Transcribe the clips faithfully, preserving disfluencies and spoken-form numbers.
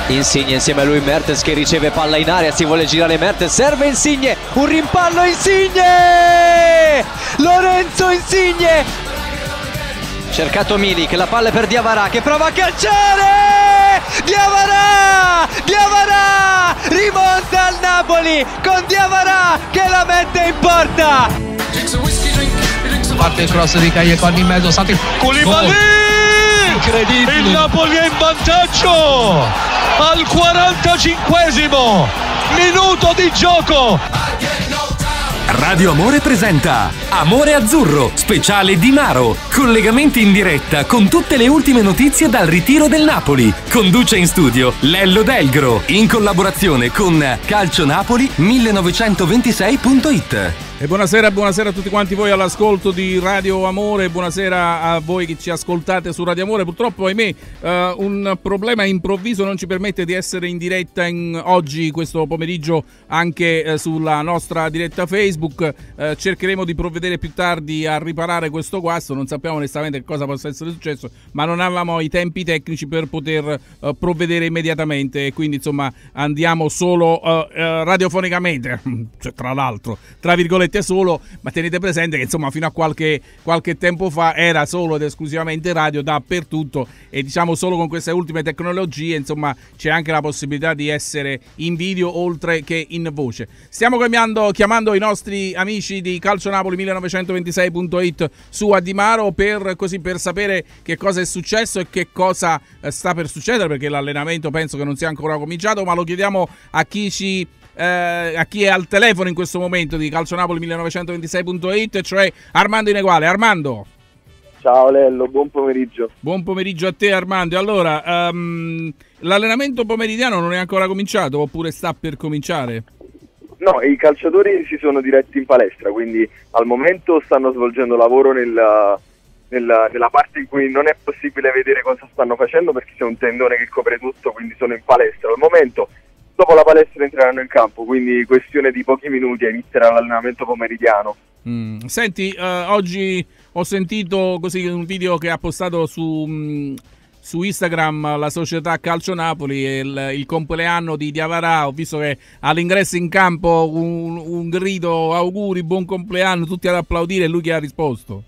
Insigne insieme a lui, Mertens che riceve palla in aria, si vuole girare Mertens, serve Insigne, un rimpallo Insigne! Lorenzo Insigne! Cercato Milik, la palla è per Diawara che prova a calciare! Diawara! Diawara! Rimonta al Napoli con Diawara che la mette in porta! Parte il cross di Callecon in mezzo, Santi Koulibaly! Incredibile! Il Napoli è in vantaggio al quarantacinquesimo minuto di gioco. Radio Amore presenta Amore Azzurro, speciale Di Maro. Collegamenti in diretta con tutte le ultime notizie dal ritiro del Napoli. Conduce in studio Lello Delgro, in collaborazione con calcionapoli millenovecentoventisei punto it. E buonasera, buonasera a tutti quanti voi all'ascolto di Radio Amore, buonasera a voi che ci ascoltate su Radio Amore. Purtroppo, ahimè, uh, un problema improvviso non ci permette di essere in diretta in, oggi, questo pomeriggio, anche uh, sulla nostra diretta Facebook. Uh, cercheremo di provvedere più tardi a riparare questo guasto, non sappiamo onestamente che cosa possa essere successo, ma non avevamo i tempi tecnici per poter uh, provvedere immediatamente e quindi insomma andiamo solo uh, uh, radiofonicamente, cioè, tra l'altro, tra virgolette solo, ma tenete presente che insomma fino a qualche, qualche tempo fa era solo ed esclusivamente radio dappertutto e diciamo solo con queste ultime tecnologie insomma c'è anche la possibilità di essere in video oltre che in voce. Stiamo chiamando, chiamando i nostri amici di calcionapoli millenovecentoventisei punto it su a Di Maro per, così, per sapere che cosa è successo e che cosa sta per succedere, perché l'allenamento penso che non sia ancora cominciato, ma lo chiediamo a chi ci Eh, a chi è al telefono in questo momento di calcionapoli millenovecentoventisei punto it, cioè Armando Ineguale. Armando. Ciao Lello, buon pomeriggio. Buon pomeriggio a te Armando. Allora, um, l'allenamento pomeridiano non è ancora cominciato oppure sta per cominciare? No, i calciatori si sono diretti in palestra, quindi al momento stanno svolgendo lavoro nella, nella, nella parte in cui non è possibile vedere cosa stanno facendo perché c'è un tendone che copre tutto, quindi sono in palestra al momento. Dopo la palestra entreranno in campo, quindi questione di pochi minuti e inizierà l'allenamento pomeridiano. Mm. Senti, uh, oggi ho sentito così un video che ha postato su, mh, su Instagram la società Calcio Napoli e il, il compleanno di Diawara. Ho visto che all'ingresso in campo un, un grido auguri, buon compleanno, tutti ad applaudire e lui che ha risposto.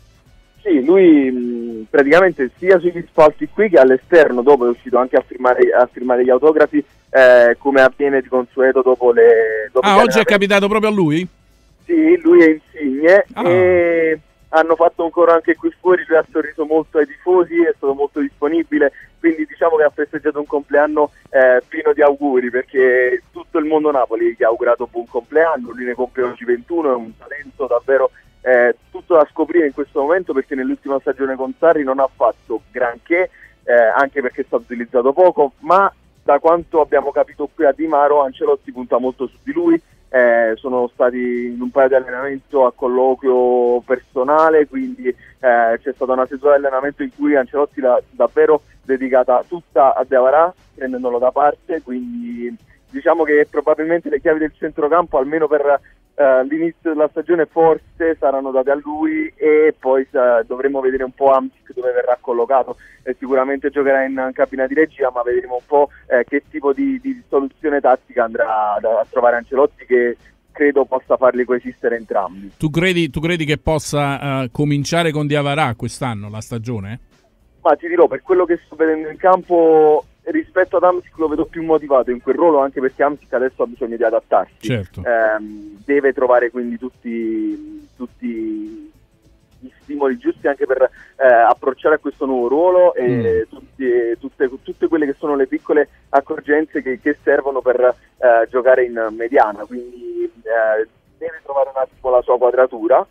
Sì, lui mh, praticamente sia sugli spalti qui che all'esterno, dopo è uscito anche a firmare, a firmare gli autografi, eh, come avviene di consueto dopo le... Dopo ah, oggi è capitato proprio a lui? Sì, lui è Insigne ah. e hanno fatto un coro anche qui fuori, lui ha sorriso molto ai tifosi, è stato molto disponibile, quindi diciamo che ha festeggiato un compleanno eh, pieno di auguri, perché tutto il mondo Napoli gli ha augurato buon compleanno, lui ne compie oggi ventuno, è un talento davvero eh, tutto da scoprire in questo momento, perché nell'ultima stagione con Sarri non ha fatto granché, eh, anche perché è stato utilizzato poco, ma da quanto abbiamo capito qui a Di Maro Ancelotti punta molto su di lui. Eh, sono stati in un paio di allenamento a colloquio personale, quindi eh, c'è stata una seduta di allenamento in cui Ancelotti l'ha davvero dedicata tutta a Diawara, prendendolo da parte, quindi diciamo che probabilmente le chiavi del centrocampo almeno per eh, l'inizio della stagione forse saranno date a lui, e poi eh, dovremo vedere un po' Hamsik dove verrà collocato, e sicuramente giocherà in cabina di regia, ma vedremo un po' eh, che tipo di, di soluzione tattica andrà a, a trovare Ancelotti, che credo possa farli coesistere entrambi. Tu credi, tu credi che possa uh, cominciare con Diawara quest'anno la stagione? Ma ti dirò, per quello che sto vedendo in campo rispetto ad Hamsik lo vedo più motivato in quel ruolo, anche perché Hamsik adesso ha bisogno di adattarsi. Certo. Eh, deve trovare quindi tutti, tutti gli stimoli giusti anche per eh, approcciare a questo nuovo ruolo e mm. tutti, tutte, tutte quelle che sono le piccole accorgenze che, che servono per eh, giocare in mediana, quindi eh, deve trovare un attimo la sua quadratura.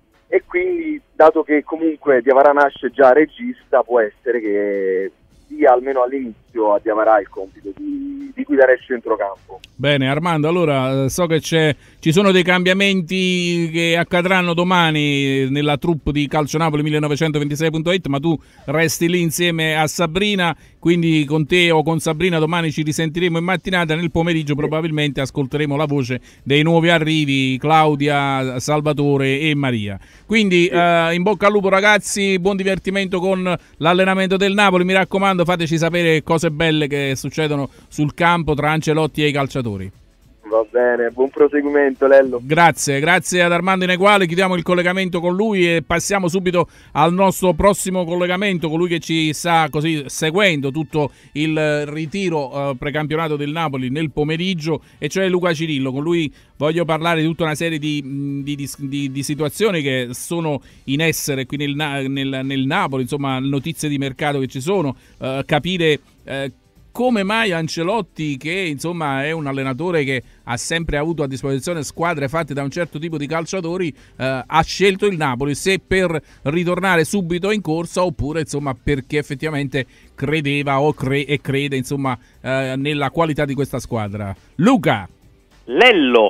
E quindi, dato che comunque Diawara nasce già regista, può essere che dia almeno all'inizio a Diawara il compito di, di guidare il centrocampo. Bene Armando, allora so che c'è, ci sono dei cambiamenti che accadranno domani nella troupe di calcionapoli millenovecentoventisei punto it, ma tu resti lì insieme a Sabrina quindi con te o con Sabrina domani ci risentiremo in mattinata, nel pomeriggio probabilmente ascolteremo la voce dei nuovi arrivi, Claudia, Salvatore e Maria. Quindi eh, in bocca al lupo ragazzi, buon divertimento con l'allenamento del Napoli, mi raccomando fateci sapere cose belle che succedono sul campo tra Ancelotti e i calciatori. Va bene, buon proseguimento Lello. Grazie, grazie ad Armando Ineguale, chiudiamo il collegamento con lui e passiamo subito al nostro prossimo collegamento, colui che ci sta così seguendo tutto il ritiro eh, precampionato del Napoli nel pomeriggio, e cioè Luca Cirillo. Con lui voglio parlare di tutta una serie di, di, di, di situazioni che sono in essere qui nel, nel, nel Napoli, insomma notizie di mercato che ci sono, eh, capire eh, come mai Ancelotti, che insomma è un allenatore che ha sempre avuto a disposizione squadre fatte da un certo tipo di calciatori, eh, ha scelto il Napoli, se per ritornare subito in corsa oppure insomma perché effettivamente credeva o cre- e crede insomma eh, nella qualità di questa squadra. Luca! Lello!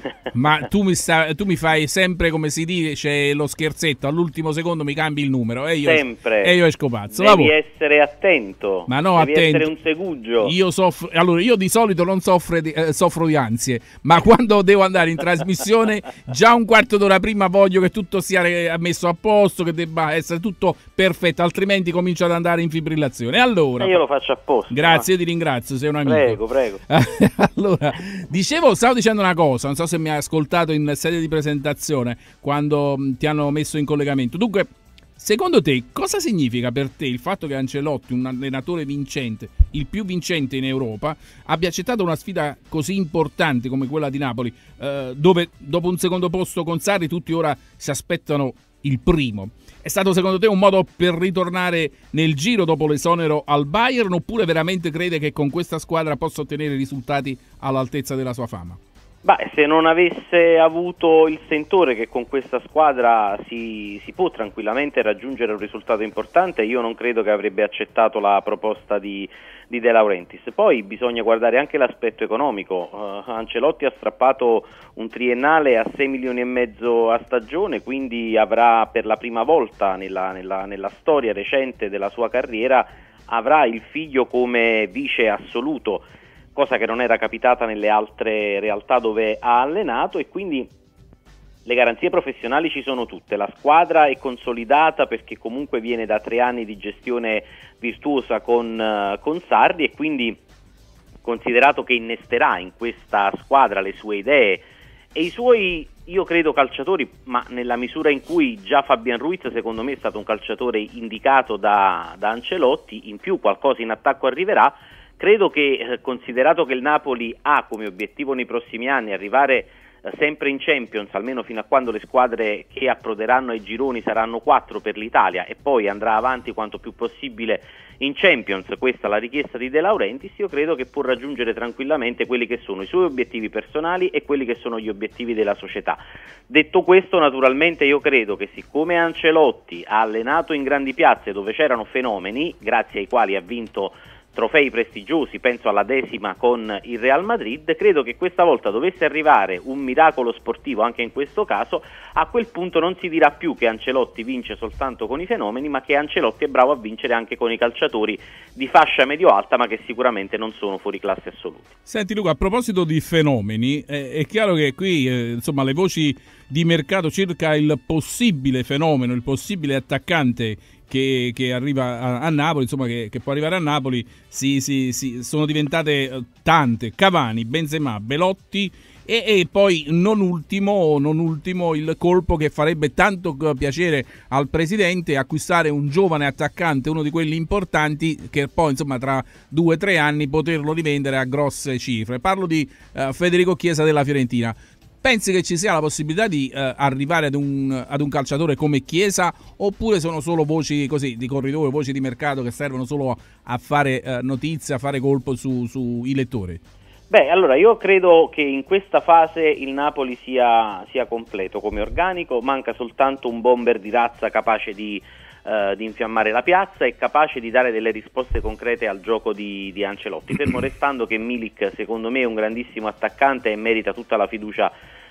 Ma tu mi, sta, tu mi fai sempre, come si dice, lo scherzetto, all'ultimo secondo mi cambi il numero e io, sempre. E io esco pazzo. Devi essere attento. Ma no, devi attento. essere un segugio. Io soffro, allora io di solito non soffro di, eh, soffro di ansie, ma quando devo andare in trasmissione già un quarto d'ora prima voglio che tutto sia messo a posto, che debba essere tutto perfetto, altrimenti comincio ad andare in fibrillazione. Allora, e io lo faccio apposta. Grazie, io ti ringrazio, sei un amico. Prego, prego. Allora, dicevo, stavo dicendo una cosa, non so se mi hai ascoltato in sede di presentazione quando mh, ti hanno messo in collegamento. Dunque, secondo te cosa significa per te il fatto che Ancelotti, un allenatore vincente, il più vincente in Europa, abbia accettato una sfida così importante come quella di Napoli, eh, dove dopo un secondo posto con Sarri tutti ora si aspettano il primo? È stato secondo te un modo per ritornare nel giro dopo l'esonero al Bayern, oppure veramente crede che con questa squadra possa ottenere risultati all'altezza della sua fama? Beh, se non avesse avuto il sentore che con questa squadra si, si può tranquillamente raggiungere un risultato importante, io non credo che avrebbe accettato la proposta di, di De Laurentiis. Poi bisogna guardare anche l'aspetto economico. Uh, Ancelotti ha strappato un triennale a sei milioni e mezzo a stagione, quindi avrà per la prima volta nella, nella, nella storia recente della sua carriera avrà il figlio come vice assoluto, cosa che non era capitata nelle altre realtà dove ha allenato, e quindi le garanzie professionali ci sono tutte. La squadra è consolidata perché comunque viene da tre anni di gestione virtuosa con, uh, con Sarri, e quindi, considerato che innesterà in questa squadra le sue idee e i suoi, io credo, calciatori, ma nella misura in cui già Fabian Ruiz secondo me è stato un calciatore indicato da, da Ancelotti, in più qualcosa in attacco arriverà. Credo che, eh, considerato che il Napoli ha come obiettivo nei prossimi anni arrivare eh, sempre in Champions, almeno fino a quando le squadre che approderanno ai gironi saranno quattro per l'Italia, e poi andrà avanti quanto più possibile in Champions, questa è la richiesta di De Laurentiis, io credo che può raggiungere tranquillamente quelli che sono i suoi obiettivi personali e quelli che sono gli obiettivi della società. Detto questo, naturalmente io credo che, siccome Ancelotti ha allenato in grandi piazze dove c'erano fenomeni, grazie ai quali ha vinto trofei prestigiosi, penso alla decima con il Real Madrid, credo che questa volta dovesse arrivare un miracolo sportivo anche in questo caso, a quel punto non si dirà più che Ancelotti vince soltanto con i fenomeni, ma che Ancelotti è bravo a vincere anche con i calciatori di fascia medio-alta, ma che sicuramente non sono fuori classe assoluti. Senti Luca, a proposito di fenomeni, eh, è chiaro che qui eh, insomma le voci di mercato circa il possibile fenomeno, il possibile attaccante Che, che arriva a, a Napoli, insomma che, che può arrivare a Napoli, si, si, si, sono diventate tante. Cavani, Benzema, Belotti e, e poi non ultimo, non ultimo il colpo che farebbe tanto piacere al presidente, acquistare un giovane attaccante, uno di quelli importanti, che poi insomma tra due o tre anni poterlo rivendere a grosse cifre. Parlo di uh, Federico Chiesa della Fiorentina. Pensi che ci sia la possibilità di eh, arrivare ad un, ad un calciatore come Chiesa, oppure sono solo voci così di corridoio, voci di mercato che servono solo a fare eh, notizia, a fare colpo sui su lettori? Beh, allora io credo che in questa fase il Napoli sia, sia completo come organico, manca soltanto un bomber di razza capace di, eh, di infiammare la piazza e capace di dare delle risposte concrete al gioco di, di Ancelotti, fermo restando che Milik secondo me è un grandissimo attaccante e merita tutta la fiducia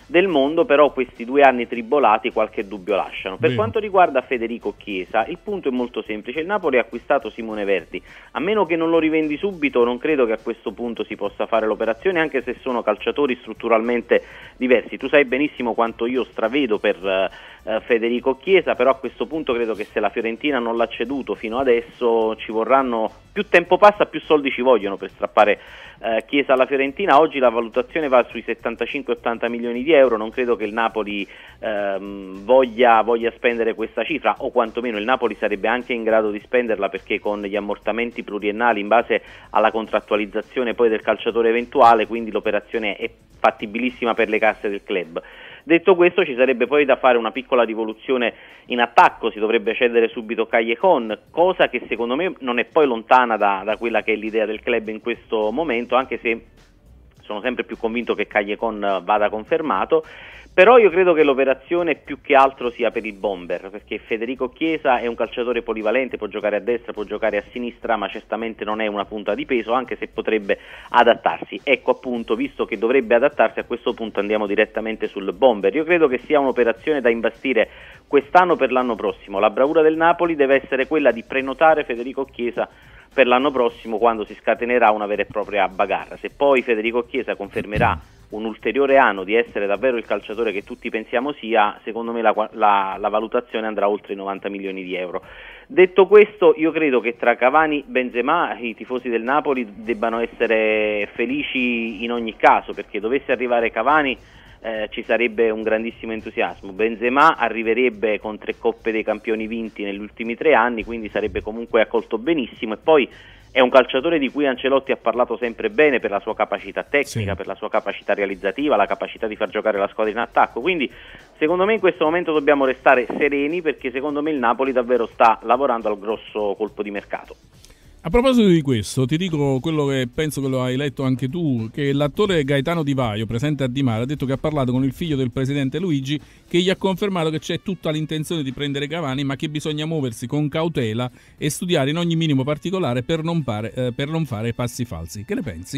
del mondo, però questi due anni tribolati qualche dubbio lasciano. Per Bene. quanto riguarda Federico Chiesa, il punto è molto semplice: il Napoli ha acquistato Simone Verdi, a meno che non lo rivendi subito non credo che a questo punto si possa fare l'operazione, anche se sono calciatori strutturalmente diversi. Tu sai benissimo quanto io stravedo per uh, Federico Chiesa, però a questo punto credo che se la Fiorentina non l'ha ceduto fino adesso ci vorranno, più tempo passa più soldi ci vogliono per strappare uh, Chiesa alla Fiorentina. Oggi la valutazione va sui settantacinque ottanta milioni di euro, non credo che il Napoli ehm, voglia, voglia spendere questa cifra, o quantomeno il Napoli sarebbe anche in grado di spenderla, perché con gli ammortamenti pluriennali in base alla contrattualizzazione poi del calciatore eventuale, quindi l'operazione è fattibilissima per le casse del club. Detto questo, ci sarebbe poi da fare una piccola rivoluzione in attacco, si dovrebbe cedere subito Callejon, cosa che secondo me non è poi lontana da, da quella che è l'idea del club in questo momento, anche se sono sempre più convinto che Callejon vada confermato. Però io credo che l'operazione più che altro sia per il bomber, perché Federico Chiesa è un calciatore polivalente, può giocare a destra, può giocare a sinistra, ma certamente non è una punta di peso, anche se potrebbe adattarsi. Ecco, appunto, visto che dovrebbe adattarsi, a questo punto andiamo direttamente sul bomber. Io credo che sia un'operazione da imbastire quest'anno per l'anno prossimo. La bravura del Napoli deve essere quella di prenotare Federico Chiesa per l'anno prossimo, quando si scatenerà una vera e propria bagarre. Se poi Federico Chiesa confermerà un ulteriore anno di essere davvero il calciatore che tutti pensiamo sia, secondo me la, la, la valutazione andrà oltre i novanta milioni di euro. Detto questo, io credo che tra Cavani e Benzema i tifosi del Napoli debbano essere felici in ogni caso, perché dovesse arrivare Cavani eh, ci sarebbe un grandissimo entusiasmo. Benzema arriverebbe con tre coppe dei campioni vinti negli ultimi tre anni, quindi sarebbe comunque accolto benissimo, e poi è un calciatore di cui Ancelotti ha parlato sempre bene per la sua capacità tecnica, sì, per la sua capacità realizzativa, la capacità di far giocare la squadra in attacco. Quindi secondo me in questo momento dobbiamo restare sereni, perché secondo me il Napoli davvero sta lavorando al grosso colpo di mercato. A proposito di questo, ti dico quello che penso che lo hai letto anche tu, che l'attore Gaetano Di Vaio, presente a Di Mare, ha detto che ha parlato con il figlio del presidente Luigi, che gli ha confermato che c'è tutta l'intenzione di prendere Cavani, ma che bisogna muoversi con cautela e studiare in ogni minimo particolare per non, pare, eh, per non fare passi falsi. Che ne pensi?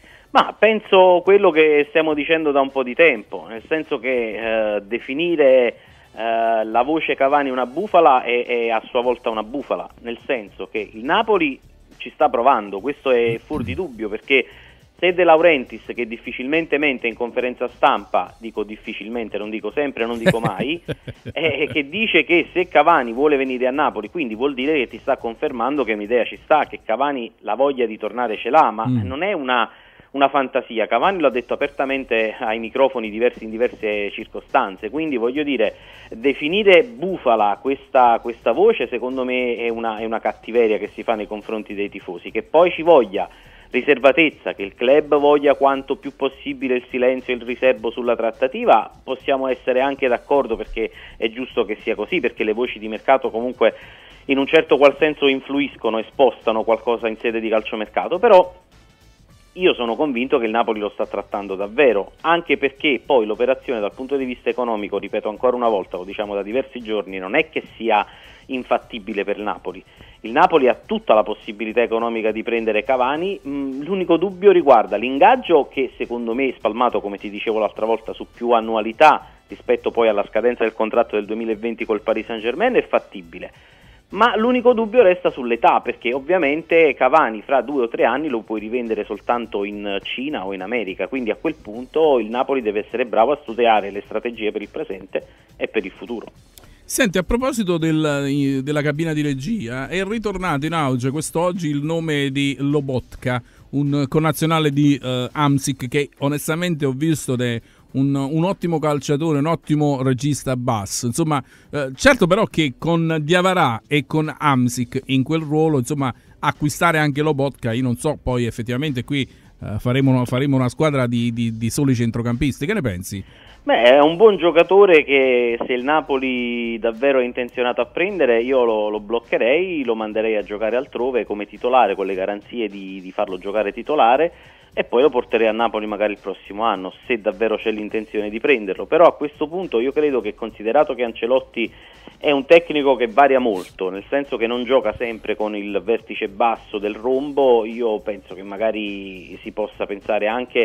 Ma penso quello che stiamo dicendo da un po' di tempo, nel senso che eh, definire Uh, la voce Cavani una bufala è, è a sua volta una bufala, nel senso che il Napoli ci sta provando, questo è fuor di dubbio, perché se De Laurentiis, che difficilmente mente in conferenza stampa, dico difficilmente, non dico sempre, non dico mai, eh, che dice che se Cavani vuole venire a Napoli, quindi vuol dire che ti sta confermando che un'idea ci sta, che Cavani la voglia di tornare ce l'ha, ma mm. non è una una fantasia. Cavani lo ha detto apertamente ai microfoni diversi in diverse circostanze, quindi voglio dire, definire bufala questa, questa voce secondo me è una, è una cattiveria che si fa nei confronti dei tifosi. Che poi ci voglia riservatezza, che il club voglia quanto più possibile il silenzio e il riservo sulla trattativa, possiamo essere anche d'accordo, perché è giusto che sia così, perché le voci di mercato comunque in un certo qual senso influiscono e spostano qualcosa in sede di calciomercato, però io sono convinto che il Napoli lo sta trattando davvero, anche perché poi l'operazione dal punto di vista economico, ripeto ancora una volta, lo diciamo da diversi giorni, non è che sia infattibile per il Napoli. Il Napoli ha tutta la possibilità economica di prendere Cavani, mh, l'unico dubbio riguarda l'ingaggio, che secondo me è spalmato, come ti dicevo l'altra volta, su più annualità rispetto poi alla scadenza del contratto del duemilaventi col Paris Saint-Germain, è fattibile. Ma l'unico dubbio resta sull'età, perché ovviamente Cavani fra due o tre anni lo puoi rivendere soltanto in Cina o in America, quindi a quel punto il Napoli deve essere bravo a studiare le strategie per il presente e per il futuro. Senti, a proposito del, della cabina di regia, è ritornato in auge quest'oggi il nome di Lobotka, un connazionale di uh, Hamsik, che onestamente ho visto de Un, un ottimo calciatore, un ottimo regista basso, insomma, eh, certo, però che con Diawara e con Hamsik in quel ruolo, insomma, acquistare anche Lobotka, io non so, poi effettivamente qui eh, faremo, una, faremo una squadra di, di, di soli centrocampisti. Che ne pensi? Beh, è un buon giocatore che se il Napoli davvero è intenzionato a prendere, io lo, lo bloccherei, lo manderei a giocare altrove come titolare, con le garanzie di, di farlo giocare titolare, e poi lo porterei a Napoli magari il prossimo anno, se davvero c'è l'intenzione di prenderlo. Però a questo punto io credo che, considerato che Ancelotti è un tecnico che varia molto, nel senso che non gioca sempre con il vertice basso del rombo, io penso che magari si possa pensare anche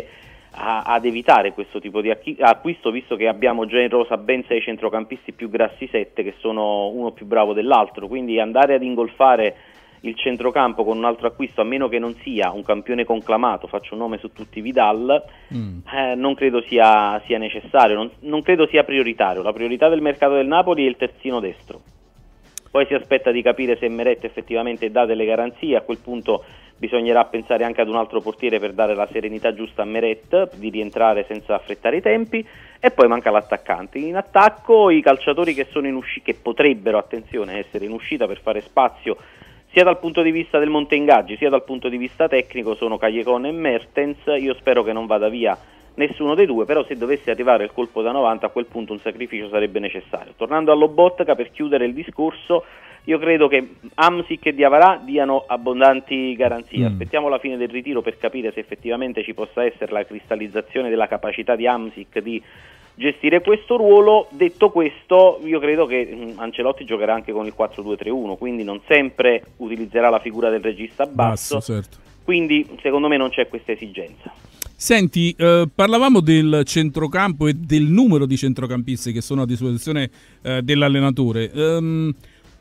a, ad evitare questo tipo di acquisto, visto che abbiamo già in rosa ben sei centrocampisti più grassi sette che sono uno più bravo dell'altro, quindi andare ad ingolfare il centrocampo con un altro acquisto, a meno che non sia un campione conclamato, faccio un nome su tutti, Vidal, mm. eh, non credo sia, sia necessario, non, non credo sia prioritario. La priorità del mercato del Napoli è il terzino destro, poi si aspetta di capire se Meret effettivamente dà delle garanzie. A quel punto bisognerà pensare anche ad un altro portiere per dare la serenità giusta a Meret di rientrare senza affrettare i tempi, e poi manca l'attaccante. In attacco i calciatori che sono in uscita, che potrebbero, attenzione, essere in uscita per fare spazio sia dal punto di vista del monte ingaggi sia dal punto di vista tecnico, sono Callejon e Mertens. Io spero che non vada via nessuno dei due, però se dovesse arrivare il colpo da novanta, a quel punto un sacrificio sarebbe necessario. Tornando all'Lobotka, per chiudere il discorso, io credo che Hamsik e Diawara diano abbondanti garanzie. Mm. Aspettiamo la fine del ritiro per capire se effettivamente ci possa essere la cristallizzazione della capacità di Hamsik di gestire questo ruolo. Detto questo, io credo che Ancelotti giocherà anche con il quattro due tre uno, quindi non sempre utilizzerà la figura del regista basso, basso certo. Quindi secondo me non c'è questa esigenza. Senti, eh, parlavamo del centrocampo e del numero di centrocampisti che sono a disposizione eh, dell'allenatore. Um,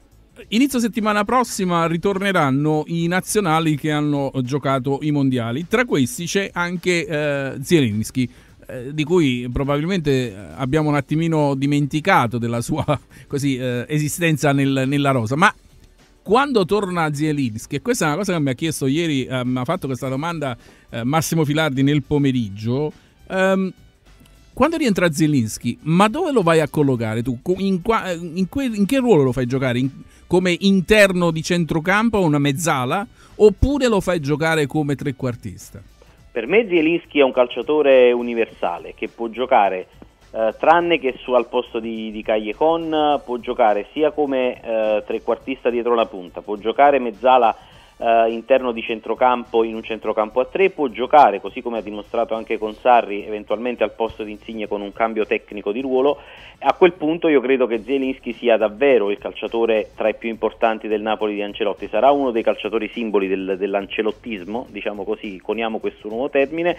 inizio settimana prossima ritorneranno i nazionali che hanno giocato i mondiali, tra questi c'è anche eh, Zielinski, di cui probabilmente abbiamo un attimino dimenticato della sua così, eh, esistenza nel, nella rosa, ma quando torna Zielinski, e questa è una cosa che mi ha chiesto ieri, eh, mi ha fatto questa domanda eh, Massimo Filardi nel pomeriggio, ehm, quando rientra Zielinski, ma dove lo vai a collocare tu? In, qua, in, que, in che ruolo lo fai giocare? In, come interno di centrocampo, una mezzala, oppure lo fai giocare come trequartista? Per me Zielinski è un calciatore universale che può giocare, eh, tranne che su, al posto di, di Callejon, può giocare sia come eh, trequartista dietro la punta, può giocare mezzala eh, interno di centrocampo in un centrocampo a tre, può giocare, così come ha dimostrato anche con Sarri, eventualmente al posto di Insigne con un cambio tecnico di ruolo. A quel punto io credo che Zielinski sia davvero il calciatore tra i più importanti del Napoli di Ancelotti, sarà uno dei calciatori simboli del, dell'ancelottismo, diciamo così, coniamo questo nuovo termine,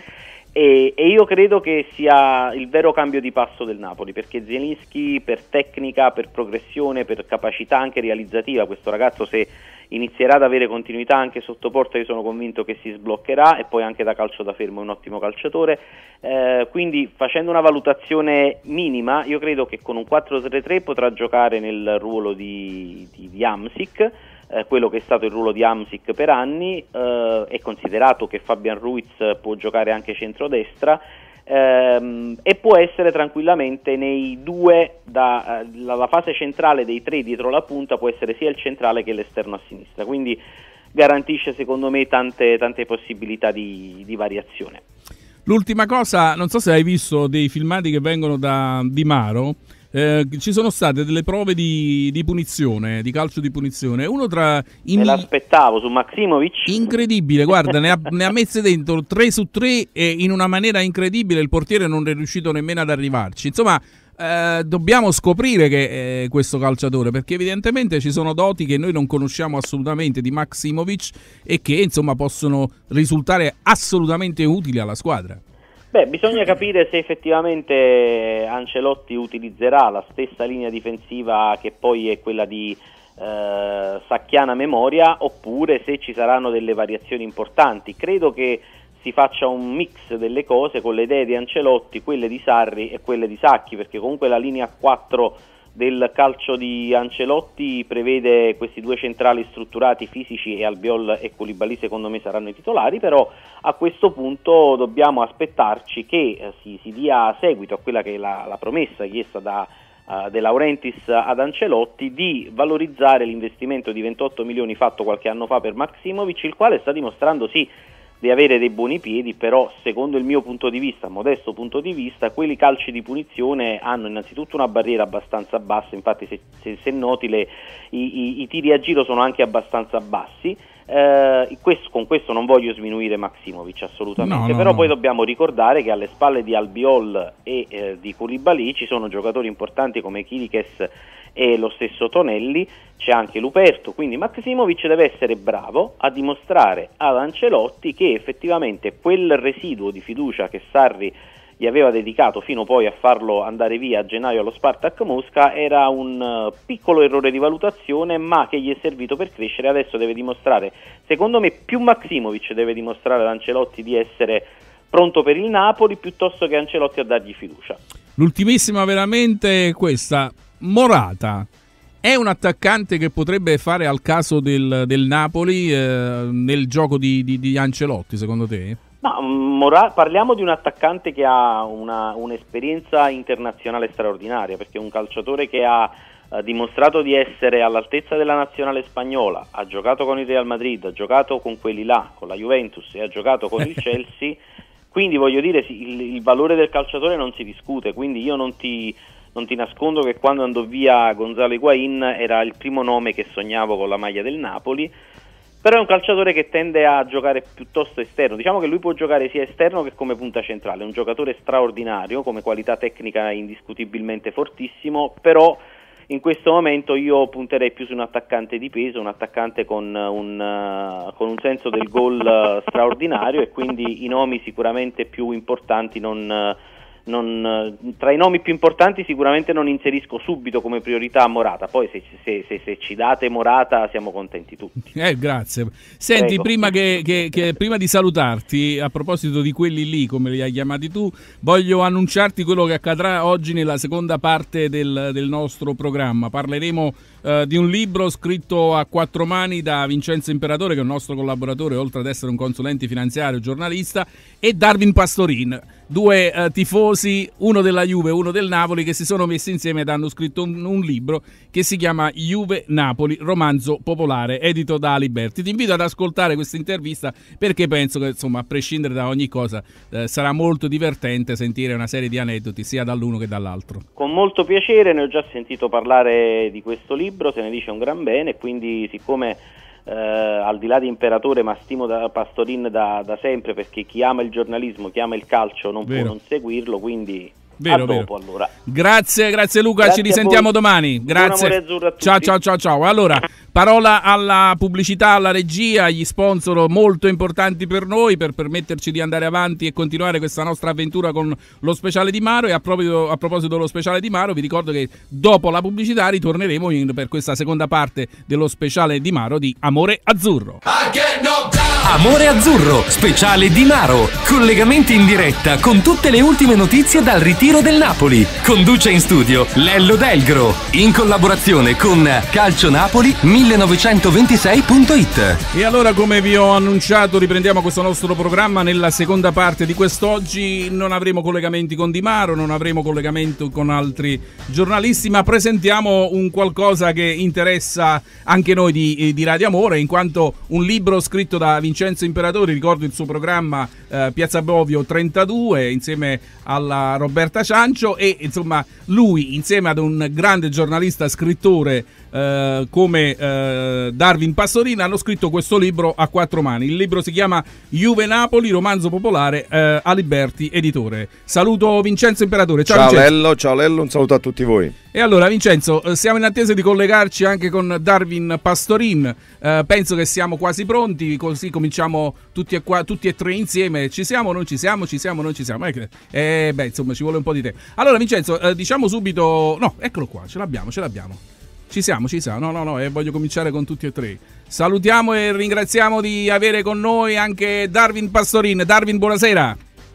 e, e io credo che sia il vero cambio di passo del Napoli, perché Zielinski per tecnica, per progressione, per capacità anche realizzativa, questo ragazzo se inizierà ad avere continuità anche sotto porta io sono convinto che si sbloccherà, e poi anche da calcio da fermo è un ottimo calciatore, eh, quindi facendo una valutazione minima io credo che con un quattro tre tre potrà giocare nel ruolo di, di, di Hamsik, eh, quello che è stato il ruolo di Hamsik per anni, eh, è considerato che Fabian Ruiz può giocare anche centrodestra, ehm, e può essere tranquillamente nei due, da, eh, la, la fase centrale dei tre dietro la punta può essere sia il centrale che l'esterno a sinistra, quindi garantisce secondo me tante, tante possibilità di, di variazione. L'ultima cosa, non so se hai visto dei filmati che vengono da Di Maro, eh, ci sono state delle prove di, di punizione, di calcio di punizione, uno tra i me l'aspettavo su Maksimovic, incredibile, guarda, ne ha, ne ha messe dentro tre su tre e in una maniera incredibile, il portiere non è riuscito nemmeno ad arrivarci, insomma eh, dobbiamo scoprire che è questo calciatore, perché evidentemente ci sono doti che noi non conosciamo assolutamente di Maksimovic e che insomma possono risultare assolutamente utili alla squadra. Beh, bisogna capire se effettivamente Ancelotti utilizzerà la stessa linea difensiva che poi è quella di eh, Sacchiana memoria, oppure se ci saranno delle variazioni importanti. Credo che si faccia un mix delle cose con le idee di Ancelotti, quelle di Sarri e quelle di Sacchi, perché comunque la linea quattro del calcio di Ancelotti prevede questi due centrali strutturati fisici, e Albiol e Koulibaly secondo me saranno i titolari, però a questo punto dobbiamo aspettarci che eh, si, si dia seguito a quella che è la, la promessa chiesta da uh, De Laurentiis ad Ancelotti di valorizzare l'investimento di ventotto milioni fatto qualche anno fa per Maksimovic, il quale sta dimostrando sì di avere dei buoni piedi, però secondo il mio punto di vista, modesto punto di vista, quelli calci di punizione hanno innanzitutto una barriera abbastanza bassa, infatti se, se, se noti le, i, i, i tiri a giro sono anche abbastanza bassi, Eh, questo, con questo non voglio sminuire Maksimovic assolutamente, no, no, però no. poi dobbiamo ricordare che alle spalle di Albiol e eh, di Koulibaly ci sono giocatori importanti come Chiriches e lo stesso Tonelli, c'è anche Luperto, quindi Maksimovic deve essere bravo a dimostrare ad Ancelotti che effettivamente quel residuo di fiducia che Sarri gli aveva dedicato fino poi a farlo andare via a gennaio allo Spartak Mosca era un uh, piccolo errore di valutazione, ma che gli è servito per crescere. Adesso deve dimostrare, secondo me più Maksimovic deve dimostrare ad Ancelotti di essere pronto per il Napoli piuttosto che Ancelotti a dargli fiducia. L'ultimissima veramente è questa: Morata è un attaccante che potrebbe fare al caso del, del Napoli eh, nel gioco di, di, di Ancelotti, secondo te? Ma Mora- parliamo di un attaccante che ha una, un'esperienza internazionale straordinaria, perché è un calciatore che ha eh, dimostrato di essere all'altezza della nazionale spagnola, ha giocato con il Real Madrid, ha giocato con quelli là, con la Juventus e ha giocato con il Chelsea, quindi voglio dire sì, il, il valore del calciatore non si discute, quindi io non ti, non ti nascondo che quando andò via Gonzalo Higuaín era il primo nome che sognavo con la maglia del Napoli. Però è un calciatore che tende a giocare piuttosto esterno, diciamo che lui può giocare sia esterno che come punta centrale, è un giocatore straordinario, come qualità tecnica indiscutibilmente fortissimo, però in questo momento io punterei più su un attaccante di peso, un attaccante con un, uh, con un senso del gol uh, straordinario, e quindi i nomi sicuramente più importanti non... Uh, Non, tra i nomi più importanti sicuramente non inserisco subito come priorità Morata, poi se, se, se, se ci date Morata siamo contenti tutti. Eh, grazie. Senti, Prego. prima, che, che, che, prima di salutarti, a proposito di quelli lì, come li hai chiamati tu, voglio annunciarti quello che accadrà oggi nella seconda parte del, del nostro programma. Parleremo eh, di un libro scritto a quattro mani da Vincenzo Imperatore, che è un nostro collaboratore, oltre ad essere un consulente finanziario, giornalista, e Darwin Pastorin, due eh, tifosi, uno della Juve e uno del Napoli, che si sono messi insieme ed hanno scritto un, un libro che si chiama Juve Napoli, romanzo popolare, edito da Aliberti. Ti invito ad ascoltare questa intervista, perché penso che, insomma, a prescindere da ogni cosa, eh, sarà molto divertente sentire una serie di aneddoti sia dall'uno che dall'altro. Con molto piacere, ne ho già sentito parlare di questo libro, se ne dice un gran bene, quindi siccome Eh, al di là di Imperatore, ma stimo da Pastorin da, da sempre, perché chi ama il giornalismo, chi ama il calcio non Vero. può non seguirlo, quindi Vero, a dopo vero. allora. Grazie, grazie Luca, Grazie ci risentiamo domani. Buon amore Grazie. azzurro a tutti. Ciao ciao ciao ciao. Allora, parola alla pubblicità, alla regia, agli sponsor molto importanti per noi, per permetterci di andare avanti e continuare questa nostra avventura con lo speciale di Maro. E a proposito, a proposito dello speciale di Maro, vi ricordo che dopo la pubblicità ritorneremo in, per questa seconda parte dello speciale di Maro di Amore Azzurro. Amore Azzurro, speciale di Maro. Collegamenti in diretta con tutte le ultime notizie dal ritiro del Napoli. Conduce in studio Lello Delgro, in collaborazione con calcionapoli millenovecentoventisei punto it. E allora, come vi ho annunciato, riprendiamo questo nostro programma. Nella seconda parte di quest'oggi non avremo collegamenti con Di Maro, non avremo collegamento con altri giornalisti, ma presentiamo un qualcosa che interessa anche noi di, di Radio Amore, in quanto un libro scritto da Vincenzo Imperatori, ricordo il suo programma eh, Piazza Bovio trentadue, insieme alla Roberta Ciancio, e insomma lui insieme ad un grande giornalista scrittore eh, come eh, Darwin Pastorin hanno scritto questo libro a quattro mani. Il libro si chiama Juve Napoli, romanzo popolare, eh, Aliberti editore. Saluto Vincenzo Imperatore. Ciao, ciao Vincenzo. Lello, ciao Lello, un saluto a tutti voi. E allora Vincenzo, eh, siamo in attesa di collegarci anche con Darwin Pastorin, eh, penso che siamo quasi pronti, così cominciamo tutti e, qua, tutti e tre insieme. Ci siamo, non ci siamo, ci siamo, non ci siamo. Eh, eh, beh, insomma, ci vuole un po' di tempo. Allora Vincenzo, eh, diciamo subito, no, eccolo qua, ce l'abbiamo, ce l'abbiamo. Ci siamo, ci siamo, no, no, no, e eh, voglio cominciare con tutti e tre. Salutiamo e ringraziamo di avere con noi anche Darwin Pastorin. Darwin, buonasera.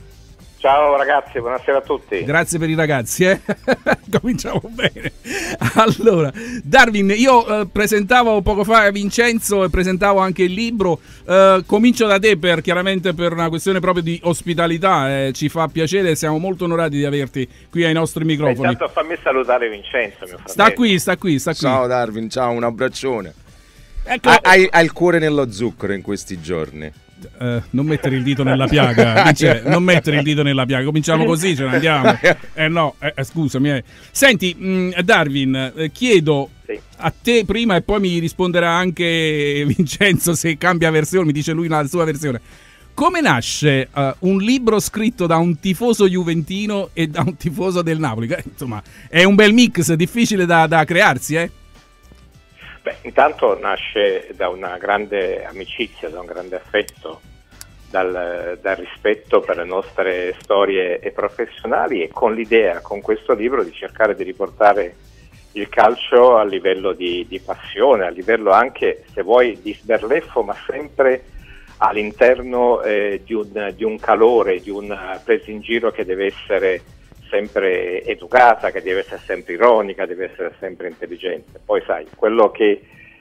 Ciao ragazzi, buonasera a tutti. Grazie per i ragazzi, eh? Cominciamo bene. Allora, Darwin, io eh, presentavo poco fa Vincenzo e presentavo anche il libro. Eh, comincio da te, per chiaramente per una questione proprio di ospitalità. Eh, ci fa piacere, siamo molto onorati di averti qui ai nostri microfoni. Beh, intanto fammi salutare Vincenzo, mio fratello. Sta qui, sta qui, sta qui. Ciao Darwin, ciao, un abbraccione. Ecco. Hai, hai il cuore nello zucchero in questi giorni. Uh, non mettere il dito nella piaga, Vince, non mettere il dito nella piaga, cominciamo così, ce ne andiamo. Eh no, eh, scusami. Eh. Senti, mh, Darwin, eh, chiedo sì. a te prima e poi mi risponderà anche Vincenzo se cambia versione, mi dice lui la sua versione. Come nasce uh, un libro scritto da un tifoso juventino e da un tifoso del Napoli? Eh, insomma, è un bel mix, difficile da, da crearsi, eh? Beh, intanto nasce da una grande amicizia, da un grande affetto, dal, dal rispetto per le nostre storie e professionali e con l'idea, con questo libro, di cercare di riportare il calcio a livello di, di passione, a livello anche, se vuoi, di sberleffo, ma sempre all'interno eh, di, un, di un calore, di una presa in giro che deve essere sempre educata, che deve essere sempre ironica, deve essere sempre intelligente. Poi sai, quello che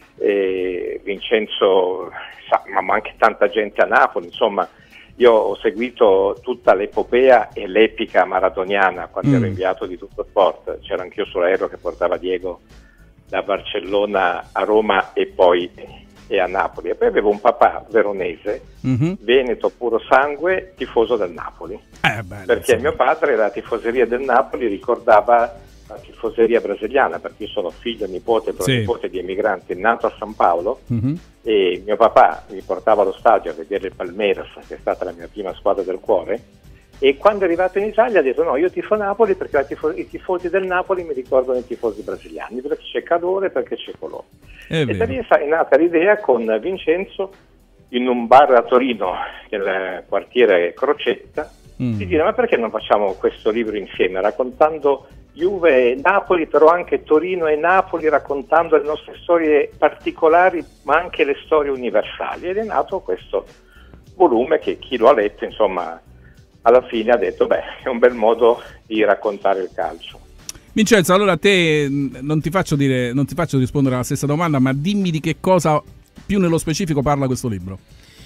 eh, Vincenzo sa, ma anche tanta gente a Napoli, insomma, io ho seguito tutta l'epopea e l'epica maradoniana quando mm. ero inviato di Tutto Sport, c'era anch'io sull'aereo che portava Diego da Barcellona a Roma e poi e a Napoli, e poi avevo un papà veronese, mm-hmm. veneto puro sangue, tifoso del Napoli, eh, bello, perché sì. mio padre la tifoseria del Napoli ricordava la tifoseria brasiliana, perché io sono figlio, nipote, pronipote sì. di emigranti nato a San Paolo, mm-hmm. e mio papà mi portava allo stadio a vedere il Palmeiras, che è stata la mia prima squadra del cuore, e quando è arrivato in Italia ha detto no, io tifo Napoli perché la tifo- i tifosi del Napoli mi ricordano i tifosi brasiliani, perché c'è calore, perché c'è colore. È e da lì è nata l'idea con Vincenzo in un bar a Torino, nel quartiere Crocetta, mm. di dire ma perché non facciamo questo libro insieme, raccontando Juve e Napoli, però anche Torino e Napoli, raccontando le nostre storie particolari ma anche le storie universali, ed è nato questo volume che chi lo ha letto, insomma, alla fine ha detto beh, è un bel modo di raccontare il calcio. Vincenzo, allora a te non ti faccio dire, non ti faccio rispondere alla stessa domanda, ma dimmi di che cosa più nello specifico parla questo libro.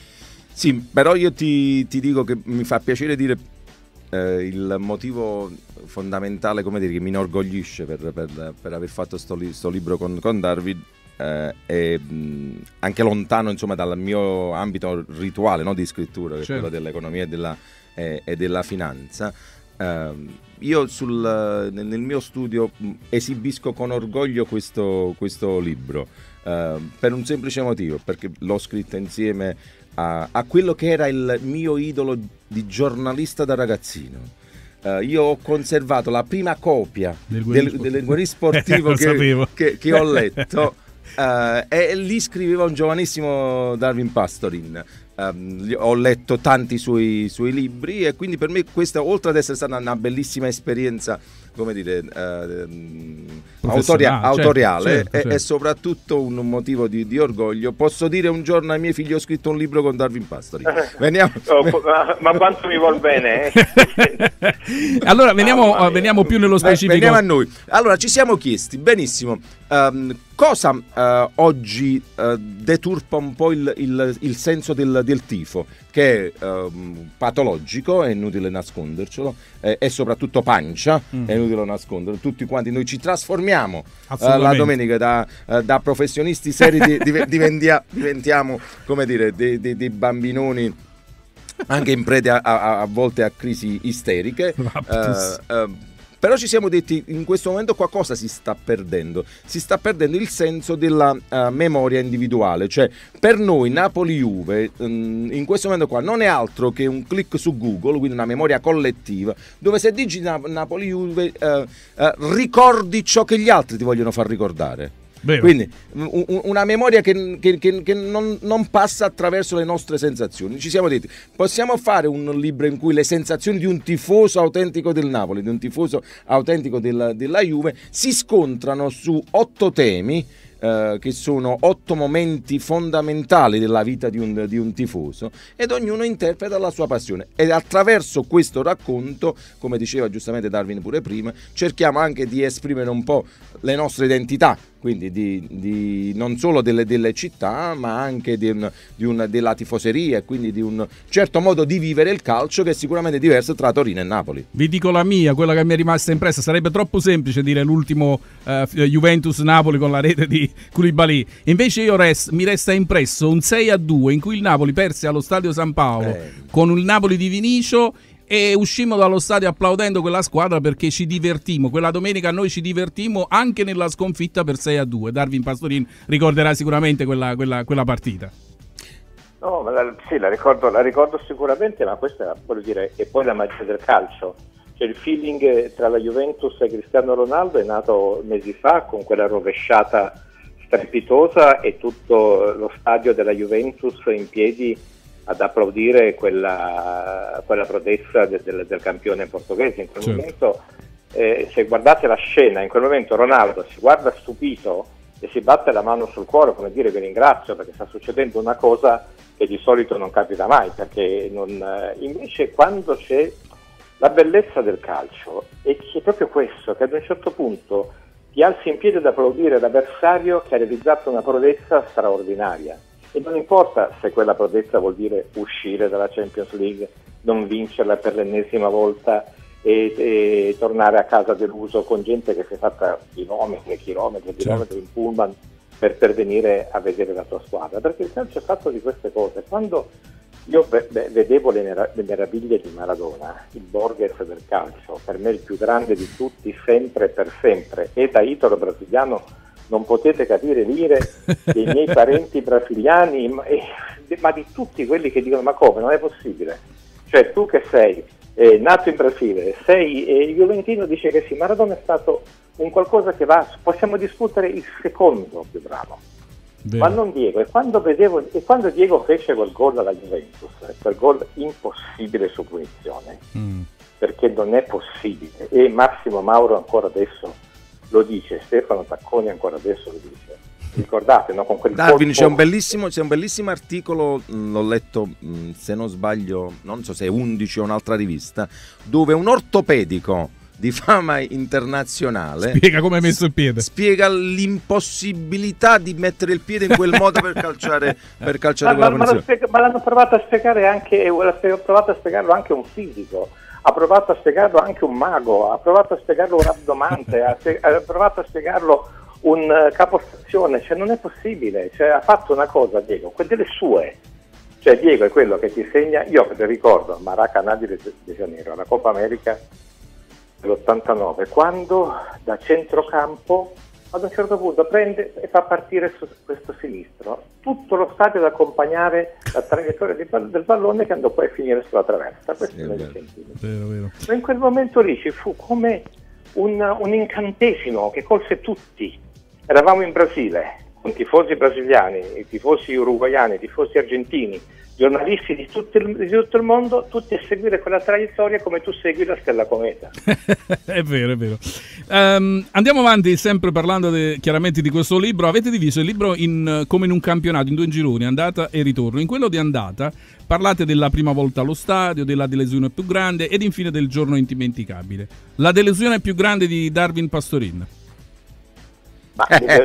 Sì, però io ti, ti dico che mi fa piacere dire eh, il motivo fondamentale, come dire, che mi inorgoglisce per, per, per aver fatto sto, li, sto libro con, con Darwin, eh, è mh, anche lontano, insomma, dal mio ambito rituale, no, di scrittura, che certo. è quello dell'economia e della, eh, e della finanza. Uh, io sul, nel, nel mio studio esibisco con orgoglio questo, questo libro uh, per un semplice motivo, perché l'ho scritto insieme a, a quello che era il mio idolo di giornalista da ragazzino. Uh, io ho conservato la prima copia del Guerrieri Sportivo che, che, che ho letto uh, e lì scriveva un giovanissimo Darwin Pastorin. Um, ho letto tanti suoi, suoi libri e quindi per me questa, oltre ad essere stata una bellissima esperienza, come dire, uh, autoria- autoriale, certo, certo. È, è soprattutto un motivo di, di orgoglio. Posso dire un giorno ai miei figli ho scritto un libro con Darwin Pastorin. Veniamo. Oh, ma, ma quanto mi vuol bene, eh? Allora veniamo, oh, veniamo più nello specifico. Veniamo a noi. Allora ci siamo chiesti, benissimo, um, cosa uh, oggi uh, deturpa un po' il, il, il senso del, del tifo, che è um, patologico, è inutile nascondercelo, è, è soprattutto pancia, mm. è inutile nasconderlo. Tutti quanti noi ci trasformiamo uh, la domenica da, uh, da professionisti seri, di, di, diventia, diventiamo, come dire, dei, dei, dei bambinoni anche in preda a, a, a volte a crisi isteriche. Uh, uh, Però ci siamo detti, in questo momento qualcosa si sta perdendo, si sta perdendo il senso della uh, memoria individuale, cioè per noi Napoli-Juve um, in questo momento qua non è altro che un click su Google, quindi una memoria collettiva, dove se digiti na- Napoli-Juve uh, uh, ricordi ciò che gli altri ti vogliono far ricordare. Bene. Quindi un, una memoria che, che, che, che non, non passa attraverso le nostre sensazioni. Ci siamo detti, possiamo fare un libro in cui le sensazioni di un tifoso autentico del Napoli, di un tifoso autentico della, della Juve, si scontrano su otto temi, eh, che sono otto momenti fondamentali della vita di un, di un tifoso, ed ognuno interpreta la sua passione, e attraverso questo racconto, come diceva giustamente Darwin pure prima, cerchiamo anche di esprimere un po' le nostre identità, quindi di, di non solo delle, delle città, ma anche di un, di un, della tifoseria, e quindi di un certo modo di vivere il calcio che è sicuramente diverso tra Torino e Napoli. Vi dico la mia, quella che mi è rimasta impressa: sarebbe troppo semplice dire l'ultimo uh, Juventus-Napoli con la rete di Koulibaly, invece io res, mi resta impresso un sei a due in cui il Napoli perse allo Stadio San Paolo eh. con il Napoli di Vinicio, e uscimmo dallo stadio applaudendo quella squadra perché ci divertimmo. Quella domenica noi ci divertimmo anche nella sconfitta per sei a due. Darwin Pastorin ricorderà sicuramente quella, quella, quella partita. No, ma la, sì, la ricordo, la ricordo sicuramente, ma questa voglio dire, è poi la magia del calcio. Cioè, il feeling tra la Juventus e Cristiano Ronaldo è nato mesi fa con quella rovesciata strepitosa e tutto lo stadio della Juventus in piedi ad applaudire quella, quella prodezza del, del, del campione portoghese. In quel certo. momento, eh, se guardate la scena, in quel momento Ronaldo si guarda stupito e si batte la mano sul cuore, come dire vi ringrazio perché sta succedendo una cosa che di solito non capita mai, perché non, eh, invece quando c'è la bellezza del calcio è che è proprio questo, che ad un certo punto ti alzi in piedi ad applaudire l'avversario che ha realizzato una prodezza straordinaria. E non importa se quella prodezza vuol dire uscire dalla Champions League, non vincerla per l'ennesima volta e, e tornare a casa deluso con gente che si è fatta chilometri e chilometri e chilometri in pullman per, per venire a vedere la tua squadra, perché il calcio è fatto di queste cose. Quando io ve- vedevo le, merav- le meraviglie di Maradona, il Borges del calcio, per me il più grande di tutti sempre e per sempre, e da italo brasiliano non potete capire l'ire dei miei parenti brasiliani, ma, eh, ma di tutti quelli che dicono ma come, non è possibile, cioè tu che sei eh, nato in Brasile, sei eh, Juventino, dice che sì, Maradona è stato un qualcosa che va, possiamo discutere il secondo più bravo, vero. Ma non Diego. E quando vedevo, e quando Diego fece quel gol alla Juventus, quel gol impossibile su punizione, mm. perché non è possibile, e Massimo Mauro ancora adesso lo dice, Stefano Tacconi ancora adesso lo dice, ricordate, no? Con quel Darwin, colpo... c'è un bellissimo c'è un bellissimo articolo, mh, l'ho letto mh, se non sbaglio, non so se è undici o un'altra rivista, dove un ortopedico di fama internazionale spiega come è messo il piede, spiega l'impossibilità di mettere il piede in quel modo per calciare per calciare ma, quella ma, ma, spiega, ma l'hanno provato a spiegare anche l'ha provato a spiegarlo anche un fisico, ha provato a spiegarlo anche un mago, ha provato a spiegarlo un rabdomante, ha, ha provato a spiegarlo un uh, capostazione, cioè non è possibile, cioè, ha fatto una cosa Diego, quelle delle sue, cioè Diego è quello che ti segna, io ti ricordo Maracanã di De Janeiro, la Coppa America dell'ottantanove, quando da centrocampo ad un certo punto prende e fa partire su questo sinistro tutto lo stadio ad accompagnare la traiettoria del pallone che andò poi a finire sulla traversa. Questo sì, è vero, vero, vero. Ma in quel momento lì ci fu come un, un incantesimo che colse tutti. Eravamo in Brasile con tifosi brasiliani, tifosi uruguaiani, tifosi argentini, giornalisti di tutto, il, di tutto il mondo, tutti a seguire quella traiettoria come tu segui la stella cometa. È vero, è vero. Um, andiamo avanti, sempre parlando de, chiaramente di questo libro. Avete diviso il libro in, come in un campionato, in due gironi, andata e ritorno. In quello di andata parlate della prima volta allo stadio, della delusione più grande ed infine del giorno indimenticabile. La delusione più grande di Darwin Pastorin. Ma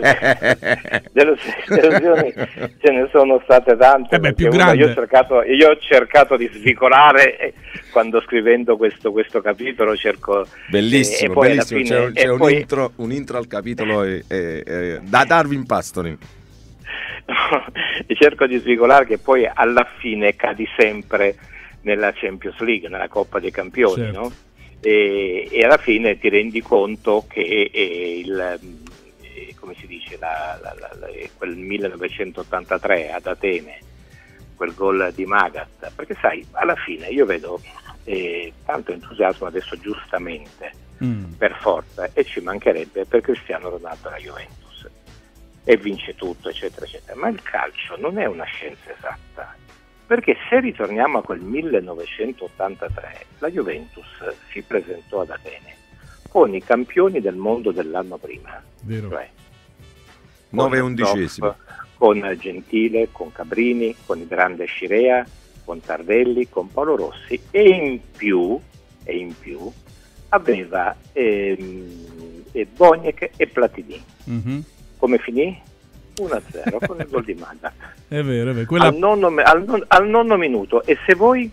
delusioni ce ne sono state tante. Eh beh, più grande. Io ho, cercato, io ho cercato di svicolare quando scrivendo questo, questo capitolo cerco bellissimo, e poi bellissimo. Alla fine, c'è, c'è un, poi... intro, un intro al capitolo e, e, e, da Darwin Pastorin. Cerco di svicolare che poi alla fine cadi sempre nella Champions League, nella Coppa dei Campioni, certo. no? e, e alla fine ti rendi conto che eh, il come si dice, la, la, la, la, quel millenovecentottantatré ad Atene, quel gol di Magath, perché sai, alla fine io vedo eh, tanto entusiasmo adesso giustamente, mm. per forza, e ci mancherebbe per Cristiano Ronaldo alla Juventus, e vince tutto, eccetera, eccetera, ma il calcio non è una scienza esatta, perché se ritorniamo a quel millenovecentottantatré, la Juventus si presentò ad Atene con i campioni del mondo dell'anno prima, vero. Cioè nove undicesimi, con Gentile, con Cabrini, con il grande Scirea, con Tardelli, con Paolo Rossi, e in più, e in più aveva ehm, Boniek e Platini. Mm-hmm. come finì? uno a zero con il gol di Magath. È vero, è vero. Quella... Al, nono, al, non, al nono minuto. E se voi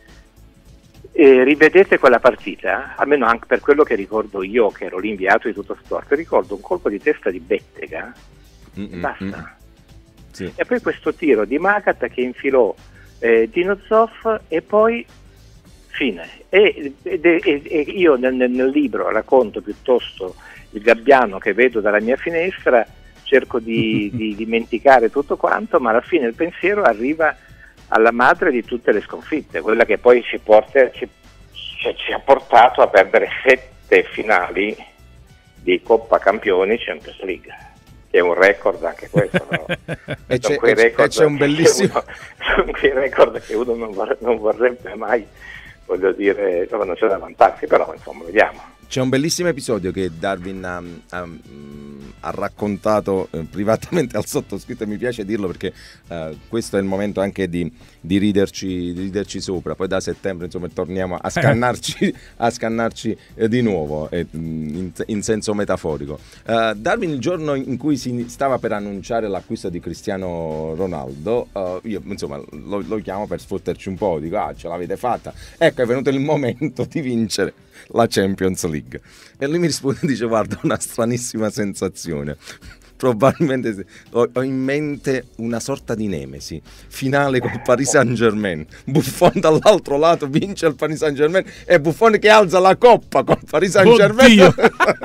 eh, rivedete quella partita, almeno anche per quello che ricordo io, che ero l'inviato di Tutto Sport, ricordo un colpo di testa di Bettega e basta. Sì. E poi questo tiro di Magath che infilò eh, Dino Zoff e poi fine. E, e, e, e io nel, nel libro racconto piuttosto il gabbiano che vedo dalla mia finestra, cerco di, di dimenticare tutto quanto, ma alla fine il pensiero arriva alla madre di tutte le sconfitte, quella che poi ci, porta, ci, ci, ci ha portato a perdere sette finali di Coppa Campioni Champions League, che è un record anche questo, no? e, c'è, quei record e c'è un bellissimo uno, sono quei record che uno non, vorre, non vorrebbe mai, voglio dire, non c'è da vantarsi, però insomma vediamo. C'è un bellissimo episodio che Darwin ha, ha, ha raccontato eh, privatamente al sottoscritto, e mi piace dirlo perché eh, questo è il momento anche di, di, riderci, di riderci sopra. Poi da settembre insomma torniamo a scannarci, a scannarci eh, di nuovo eh, in, in senso metaforico. Uh, Darwin, il giorno in cui si stava per annunciare l'acquisto di Cristiano Ronaldo, uh, io insomma lo, lo chiamo per sfotterci un po', dico ah ce l'avete fatta, ecco è venuto il momento di vincere la Champions League. E lui mi risponde e dice guarda, una stranissima sensazione, probabilmente ho, ho in mente una sorta di nemesi finale col Paris Saint-Germain, Buffon dall'altro lato vince il Paris Saint-Germain e Buffon che alza la coppa col Paris Saint-Germain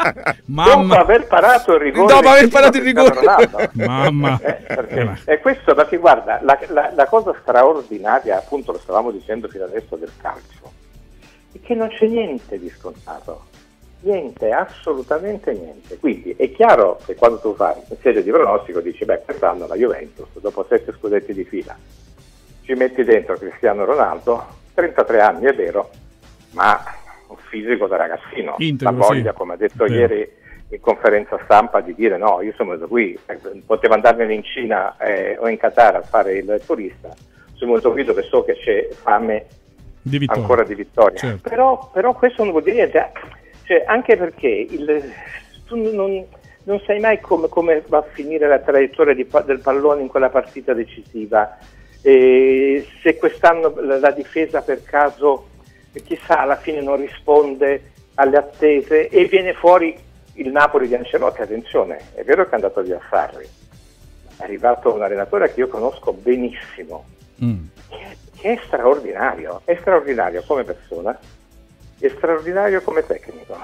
dopo aver parato il rigore, dopo aver parato il rigore mamma eh, perché, è questo perché guarda la, la, la cosa straordinaria, appunto lo stavamo dicendo fino adesso del calcio, è che non c'è niente di scontato, niente, assolutamente niente. Quindi è chiaro che quando tu fai una serie di pronostico dici beh quest'anno la Juventus dopo sette scudetti di fila ci metti dentro Cristiano Ronaldo, trentatré anni è vero, ma un fisico da ragazzino, Integro, la voglia sì. come ha detto Sì. ieri in conferenza stampa di dire no, io sono venuto qui, potevo andarmene in Cina eh, o in Qatar a fare il turista, sono venuto qui dove so che c'è fame di vittoria. ancora di vittoria, certo. però, però questo non vuol dire niente, cioè, anche perché il, tu non, non sai mai come, come va a finire la traiettoria di, del pallone in quella partita decisiva, e se quest'anno la, la difesa per caso chissà alla fine non risponde alle attese e viene fuori il Napoli di Ancelotti. Attenzione, è vero che è andato via Sarri, è arrivato un allenatore che io conosco benissimo, mm. che, che è straordinario, è straordinario come persona, è straordinario come tecnico.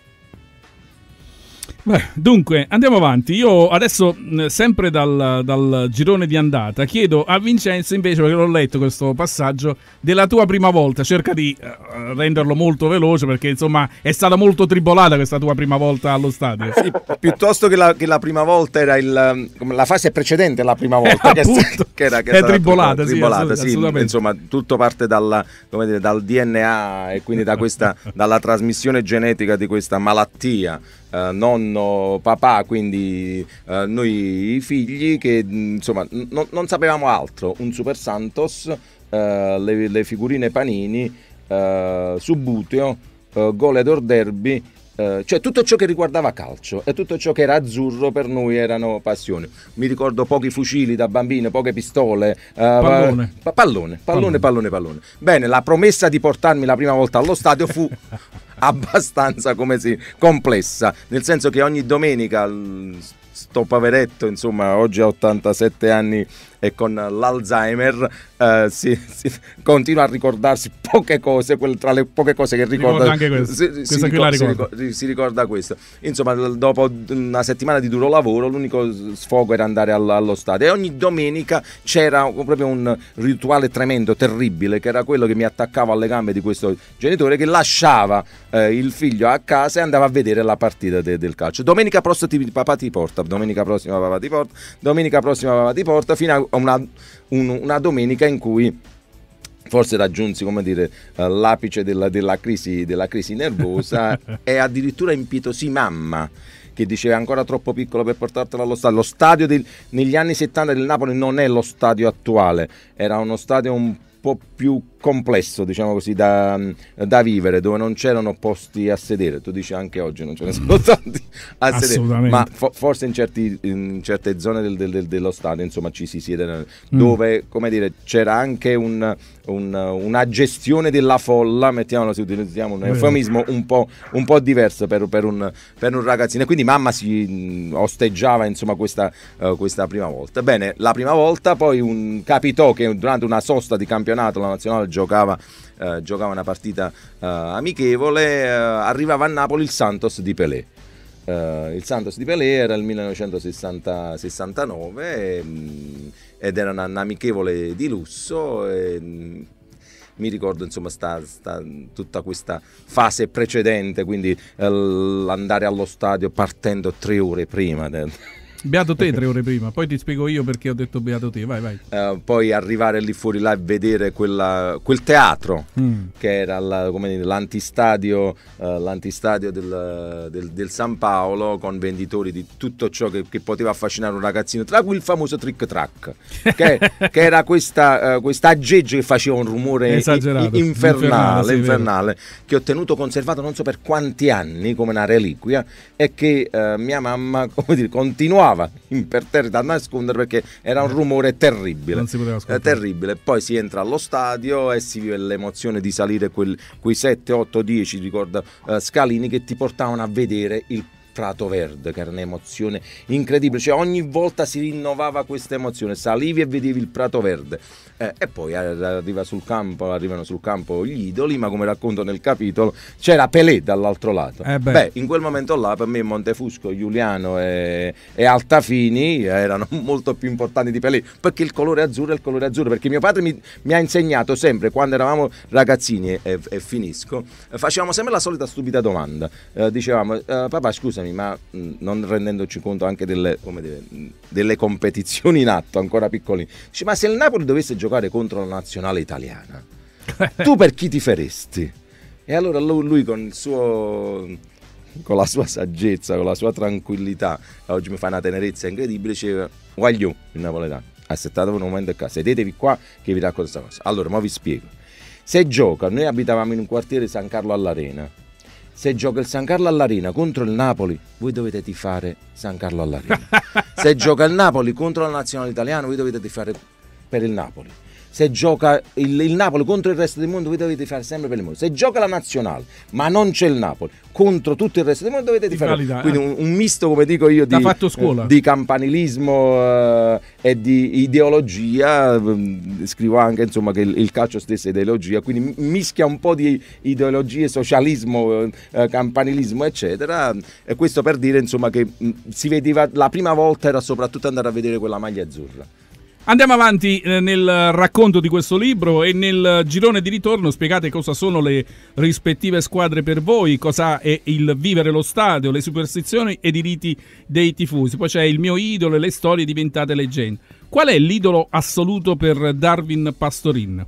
Beh, dunque, andiamo avanti. Io adesso, sempre dal, dal girone di andata, chiedo a Vincenzo invece, perché l'ho letto questo passaggio, della tua prima volta. Cerca di uh, renderlo molto veloce, perché insomma è stata molto tribolata questa tua prima volta allo stadio. Sì, piuttosto che la, che la prima volta era il, la fase precedente alla prima volta, eh, che, che era che è tribolata, tribolata sì, sì, insomma tutto parte dalla, come dire, dal D N A e quindi da questa, dalla trasmissione genetica di questa malattia. Uh, nonno, papà, quindi uh, noi figli che insomma n- non sapevamo altro, un Super Santos, uh, le, le figurine Panini, uh, Subuteo, uh, Goleador Derby, uh, cioè tutto ciò che riguardava calcio e tutto ciò che era azzurro per noi erano passioni. Mi ricordo pochi fucili da bambino, poche pistole, uh, pallone. Pa- pallone, pallone, pallone, pallone. Bene, la promessa di portarmi la prima volta allo stadio fu abbastanza come si complessa, nel senso che ogni domenica sto poveretto, insomma oggi ha ottantasette anni e con l'Alzheimer eh, si, si continua a ricordarsi poche cose, quelle, tra le poche cose che ricorda, ricorda anche questo. Si, si, ricorda, si, ricorda. Si, si ricorda questo. Insomma, dopo una settimana di duro lavoro, l'unico sfogo era andare allo, allo stadio, e ogni domenica c'era proprio un rituale tremendo, terribile, che era quello che mi attaccava alle gambe di questo genitore che lasciava eh, il figlio a casa e andava a vedere la partita de, del calcio. Domenica prossima ti, papà ti porta, domenica prossima papà ti porta, domenica prossima papà ti porta, fino a una, un, una domenica in cui forse raggiunsi, come dire, uh, l'apice della, della, crisi, della crisi nervosa e addirittura impietosì mamma, che diceva ancora troppo piccolo per portartelo allo stadio. Lo stadio del, negli anni settanta del Napoli non è lo stadio attuale, era uno stadio un po' più complesso, diciamo così, da, da vivere, dove non c'erano posti a sedere. Tu dici anche oggi non ce ne sono tanti a sedere, ma fo- forse in, certi, in certe zone del, del, dello stadio, insomma, ci si siede mm. dove, come dire, c'era anche un, un, una gestione della folla, mettiamolo, se utilizziamo un eufemismo un po', un po' diverso per, per, un, per un ragazzino, e quindi mamma si mh, osteggiava, insomma, questa, uh, questa prima volta. Bene, la prima volta poi un, capitò che durante una sosta di campionato la nazionale giocava, uh, giocava una partita uh, amichevole, uh, arrivava a Napoli il Santos di Pelé. Uh, il Santos di Pelé era il millenovecentosessantanove e, mh, ed era un'amichevole di lusso e, mh, mi ricordo, insomma, sta, sta tutta questa fase precedente, quindi uh, andare allo stadio partendo tre ore prima del... Beato te tre ore prima, poi ti spiego io perché ho detto beato te, vai vai. Uh, poi arrivare lì fuori là e vedere quella, quel teatro mm. che era la, come dire, l'antistadio, uh, l'antistadio del, del, del San Paolo, con venditori di tutto ciò che, che poteva affascinare un ragazzino, tra cui il famoso trick track, che, che era questa, uh, questa aggeggio che faceva un rumore esagerato, i, infernale, infernale, infernale che ho tenuto conservato non so per quanti anni come una reliquia, e che uh, mia mamma, come dire, continuava imperterrita a nascondere perché era un rumore terribile, non si poteva eh, terribile. Poi si entra allo stadio e si vive l'emozione di salire quel, quei sette, otto, dieci, ricorda, uh, scalini che ti portavano a vedere il Prato Verde, che era un'emozione incredibile, cioè ogni volta si rinnovava questa emozione, salivi e vedevi il Prato Verde, eh, e poi arriva sul campo, arrivano sul campo gli idoli, ma come racconto nel capitolo c'era Pelé dall'altro lato. Eh beh. beh, in quel momento là per me Montefusco, Giuliano e, e Altafini erano molto più importanti di Pelé, perché il colore azzurro è il colore azzurro, perché mio padre mi, mi ha insegnato sempre, quando eravamo ragazzini, e, e finisco, facevamo sempre la solita stupida domanda, eh, dicevamo eh, papà scusa, ma mh, non rendendoci conto anche delle, come dire, delle competizioni in atto, ancora piccoli, dice, ma se il Napoli dovesse giocare contro la nazionale italiana, tu per chi ti faresti? E allora lui, lui con il suo, con la sua saggezza, con la sua tranquillità, oggi mi fa una tenerezza incredibile, diceva, guagliù, il napoletano, aspettatevi un momento qua, sedetevi qua che vi racconto questa cosa. Allora, ma vi spiego, se gioca, noi abitavamo in un quartiere San Carlo all'Arena, se gioca il San Carlo all'Arena contro il Napoli, voi dovete tifare San Carlo all'Arena. Se gioca il Napoli contro la nazionale italiana, voi dovete tifare per il Napoli. Se gioca il, il Napoli contro il resto del mondo, voi dovete fare sempre per il mondo. Se gioca la nazionale, ma non c'è il Napoli, contro tutto il resto del mondo dovete fare. Quindi un, un misto, come dico io, di, fatto scuola. Eh, di campanilismo eh, e di ideologia. Scrivo anche, insomma, che il, il calcio stesso è ideologia, quindi mischia un po' di ideologie, socialismo, eh, campanilismo, eccetera. E questo per dire, insomma, che mh, si vedeva, la prima volta era soprattutto andare a vedere quella maglia azzurra. Andiamo avanti eh, nel racconto di questo libro, e nel girone di ritorno spiegate cosa sono le rispettive squadre per voi, cosa è il vivere lo stadio, le superstizioni ed i riti dei tifosi. Poi c'è il mio idolo e le storie diventate leggende. Qual è l'idolo assoluto per Darwin Pastorin?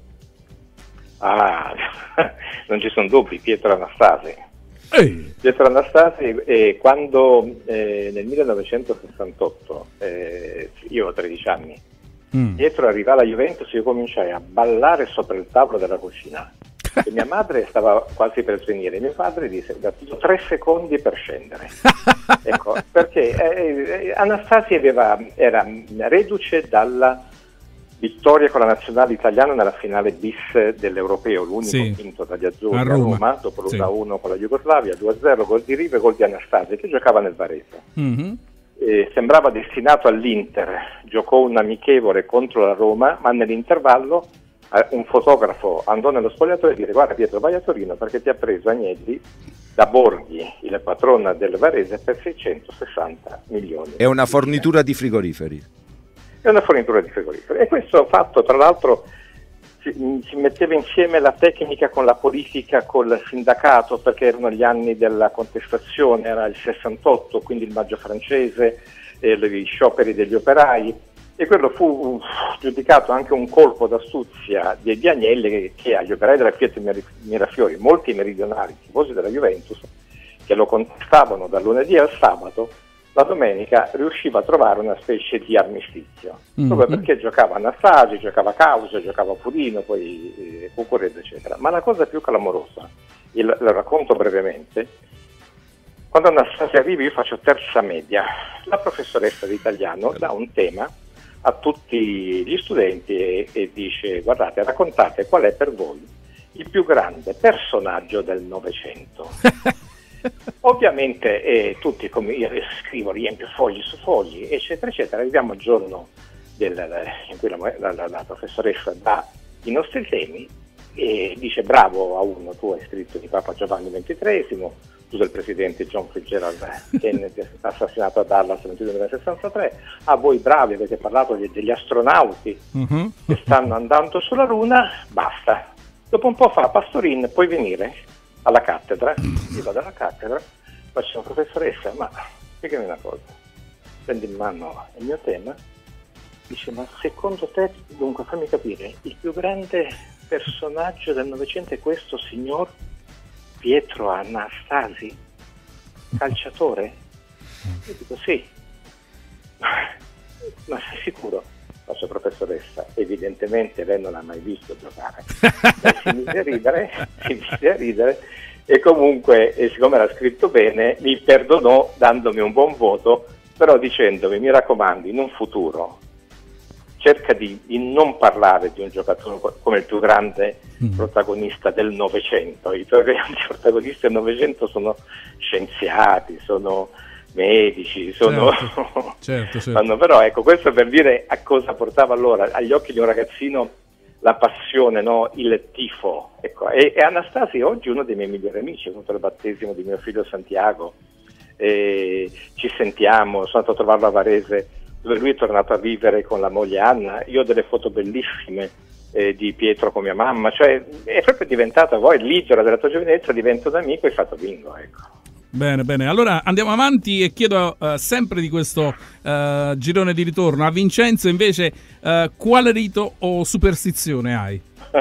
Ah, non ci sono dubbi, Pietro Anastasi. Ehi. Pietro Anastasi, eh, quando eh, nel millenovecentosessantotto, eh, io ho tredici anni, Mm. Pietro arrivò alla Juventus, io cominciai a ballare sopra il tavolo della cucina e mia madre stava quasi per svenire. Mio padre disse: ho tre secondi per scendere. Ecco, perché eh, Anastasi aveva, era reduce dalla vittoria con la nazionale italiana nella finale bis dell'Europeo, l'unico sì. vinto dagli azzurri a Roma, a Roma dopo l'uno a uno sì. con la Jugoslavia, due a zero, gol di Rive, gol di Anastasi, che giocava nel Varese. Mm-hmm. Eh, sembrava destinato all'Inter, giocò un amichevole contro la Roma, ma nell'intervallo eh, un fotografo andò nello spogliatoio e disse: guarda Pietro, vai a Torino perché ti ha preso Agnelli da Borghi, il patrona del Varese, per seicentosessanta milioni. È una fornitura di frigoriferi. È una fornitura di frigoriferi. E questo fatto, tra l'altro, si, si metteva insieme la tecnica con la politica, col sindacato, perché erano gli anni della contestazione, era il sessantotto, quindi il maggio francese, eh, gli scioperi degli operai, e quello fu uh, giudicato anche un colpo d'astuzia di, di Agnelli, che, che agli operai della Fiat Mirafiori, molti meridionali, tifosi della Juventus, che lo contestavano dal lunedì al sabato, la domenica riusciva a trovare una specie di armistizio, Mm-hmm. proprio perché giocava Anastasio, giocava Causa, giocava Pudino, poi eh, Cucurella, eccetera. Ma la cosa più clamorosa, e lo, lo racconto brevemente, quando Anastasia arriva io faccio terza media, la professoressa di italiano dà un tema a tutti gli studenti e, e dice: guardate, raccontate qual è per voi il più grande personaggio del Novecento. Ovviamente eh, tutti, come io scrivo, riempio fogli su fogli, eccetera, eccetera. Arriviamo al giorno del, in cui la, la, la, la professoressa dà i nostri temi e dice: bravo a uno, tu hai scritto di Papa Giovanni ventitreesimo, tu del presidente John Fitzgerald Kennedy assassinato a Dallas il ventidue novembre sessantatré, a voi bravi avete parlato degli, degli astronauti Mm-hmm. che stanno andando sulla Luna, basta. Dopo un po' fa: Pastorin, puoi venire alla cattedra? Io vado alla cattedra, faccio: professoressa, ma spiegami una cosa, prendo in mano il mio tema, dice: ma secondo te, dunque fammi capire, il più grande personaggio del Novecento è questo signor Pietro Anastasi, calciatore? Io dico: sì. Ma sei sicuro? Faccio: professoressa, evidentemente lei non l'ha mai visto giocare. Lei si mise a ridere, si mise a ridere e comunque, e siccome era scritto bene, mi perdonò dandomi un buon voto, però dicendomi: mi raccomando, in un futuro cerca di, di non parlare di un giocatore come il più grande mm. protagonista del Novecento. I più grandi protagonisti del Novecento sono scienziati, sono medici, sono certo, certo, certo. Fanno, però ecco, questo per dire a cosa portava allora agli occhi di un ragazzino la passione, no? Il tifo, ecco. E, e Anastasi oggi è uno dei miei migliori amici, è venuto al battesimo di mio figlio Santiago, e ci sentiamo, sono andato a trovarlo a Varese dove lui è tornato a vivere con la moglie Anna. Io ho delle foto bellissime eh, di Pietro con mia mamma, cioè è proprio diventato, poi l'isola della tua giovinezza diventa un amico e fatto bingo, ecco. Bene, bene. Allora andiamo avanti e chiedo uh, sempre di questo uh, girone di ritorno a Vincenzo invece uh, quale rito o superstizione hai?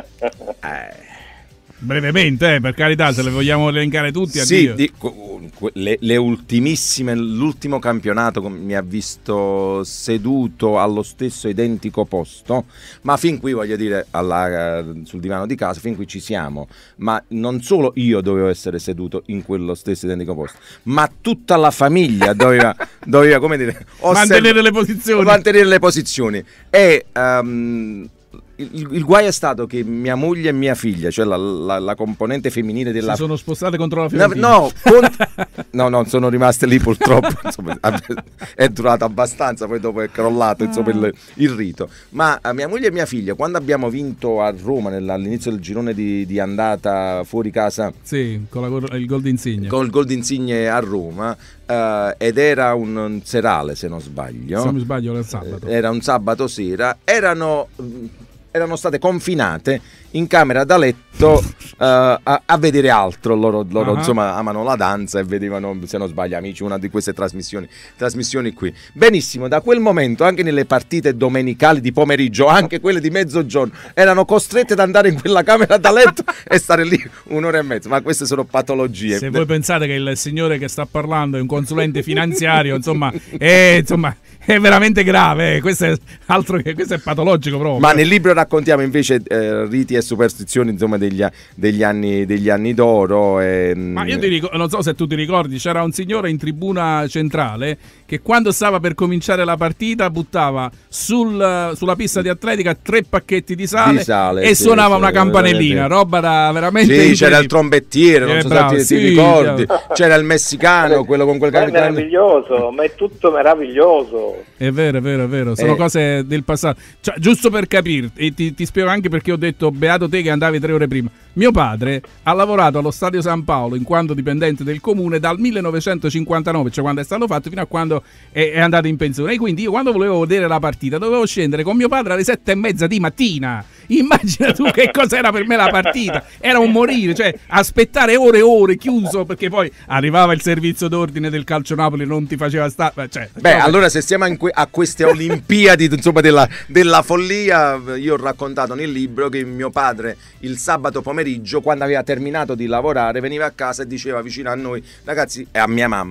eh. Brevemente, eh, per carità, se le vogliamo elencare tutti. Sì, di, le, le ultimissime, l'ultimo campionato mi ha visto seduto allo stesso identico posto, ma fin qui voglio dire alla, sul divano di casa, fin qui ci siamo, ma non solo io dovevo essere seduto in quello stesso identico posto, ma tutta la famiglia doveva, doveva come dire, mantenere le posizioni. Mantenere le posizioni. E um, Il, il guai è stato che mia moglie e mia figlia, cioè la, la, la componente femminile della... Si sono spostate contro la Fiorentina. No, no, cont... no, no, sono rimaste lì purtroppo. Insomma, è durato abbastanza, poi dopo è crollato insomma, il, il rito. Ma a mia moglie e mia figlia, quando abbiamo vinto a Roma all'inizio del girone di, di andata fuori casa, sì, con la, il gol d'insigne, con il gol d'insigne a Roma, uh, ed era un, un serale se non sbaglio. Se non mi sbaglio era un sabato. Era un sabato sera, erano... erano state confinate in camera da letto uh, a, a vedere altro. Loro, loro uh-huh. insomma amano la danza e vedevano, se non sbaglio, Amici, una di queste trasmissioni trasmissioni qui. Benissimo, da quel momento anche nelle partite domenicali di pomeriggio, anche quelle di mezzogiorno, erano costrette ad andare in quella camera da letto e stare lì un'ora e mezza. Ma queste sono patologie. Se voi pensate che il signore che sta parlando è un consulente finanziario, insomma, è, insomma, è veramente grave, eh. questo, è altro che, questo è patologico proprio. Ma nel libro raccontiamo invece eh, riti e superstizioni insomma degli, degli anni degli anni d'oro. E, ma io ti ricordo, non so se tu ti ricordi, c'era un signore in tribuna centrale che quando stava per cominciare la partita buttava sul, sulla pista di atletica tre pacchetti di sale, di sale e sì, suonava sì, una campanellina, roba da veramente... Sì, c'era il trombettiere, non eh, so bravo, se ti, sì, ti ricordi, bravo. C'era il messicano, quello con quel è meraviglioso, ma è tutto meraviglioso. È vero, è vero, è vero, sono eh. cose del passato. Cioè, giusto per capirti, e ti, ti spiego anche perché ho detto beato te che andavi tre ore prima. Mio padre ha lavorato allo Stadio San Paolo in quanto dipendente del comune dal millenovecentocinquantanove, cioè quando è stato fatto, fino a quando è, è andato in pensione. E quindi io quando volevo vedere la partita dovevo scendere con mio padre alle sette e mezza di mattina. Immagina tu che cos'era per me la partita. Era un morire, cioè aspettare ore e ore chiuso, perché poi arrivava il servizio d'ordine del Calcio Napoli, non ti faceva stare, cioè, beh, allora per... se siamo in que- a queste Olimpiadi insomma della, della follia, io ho raccontato nel libro che mio padre il sabato pomeriggio, quando aveva terminato di lavorare, veniva a casa e diceva vicino a noi: ragazzi, e a mia mamma,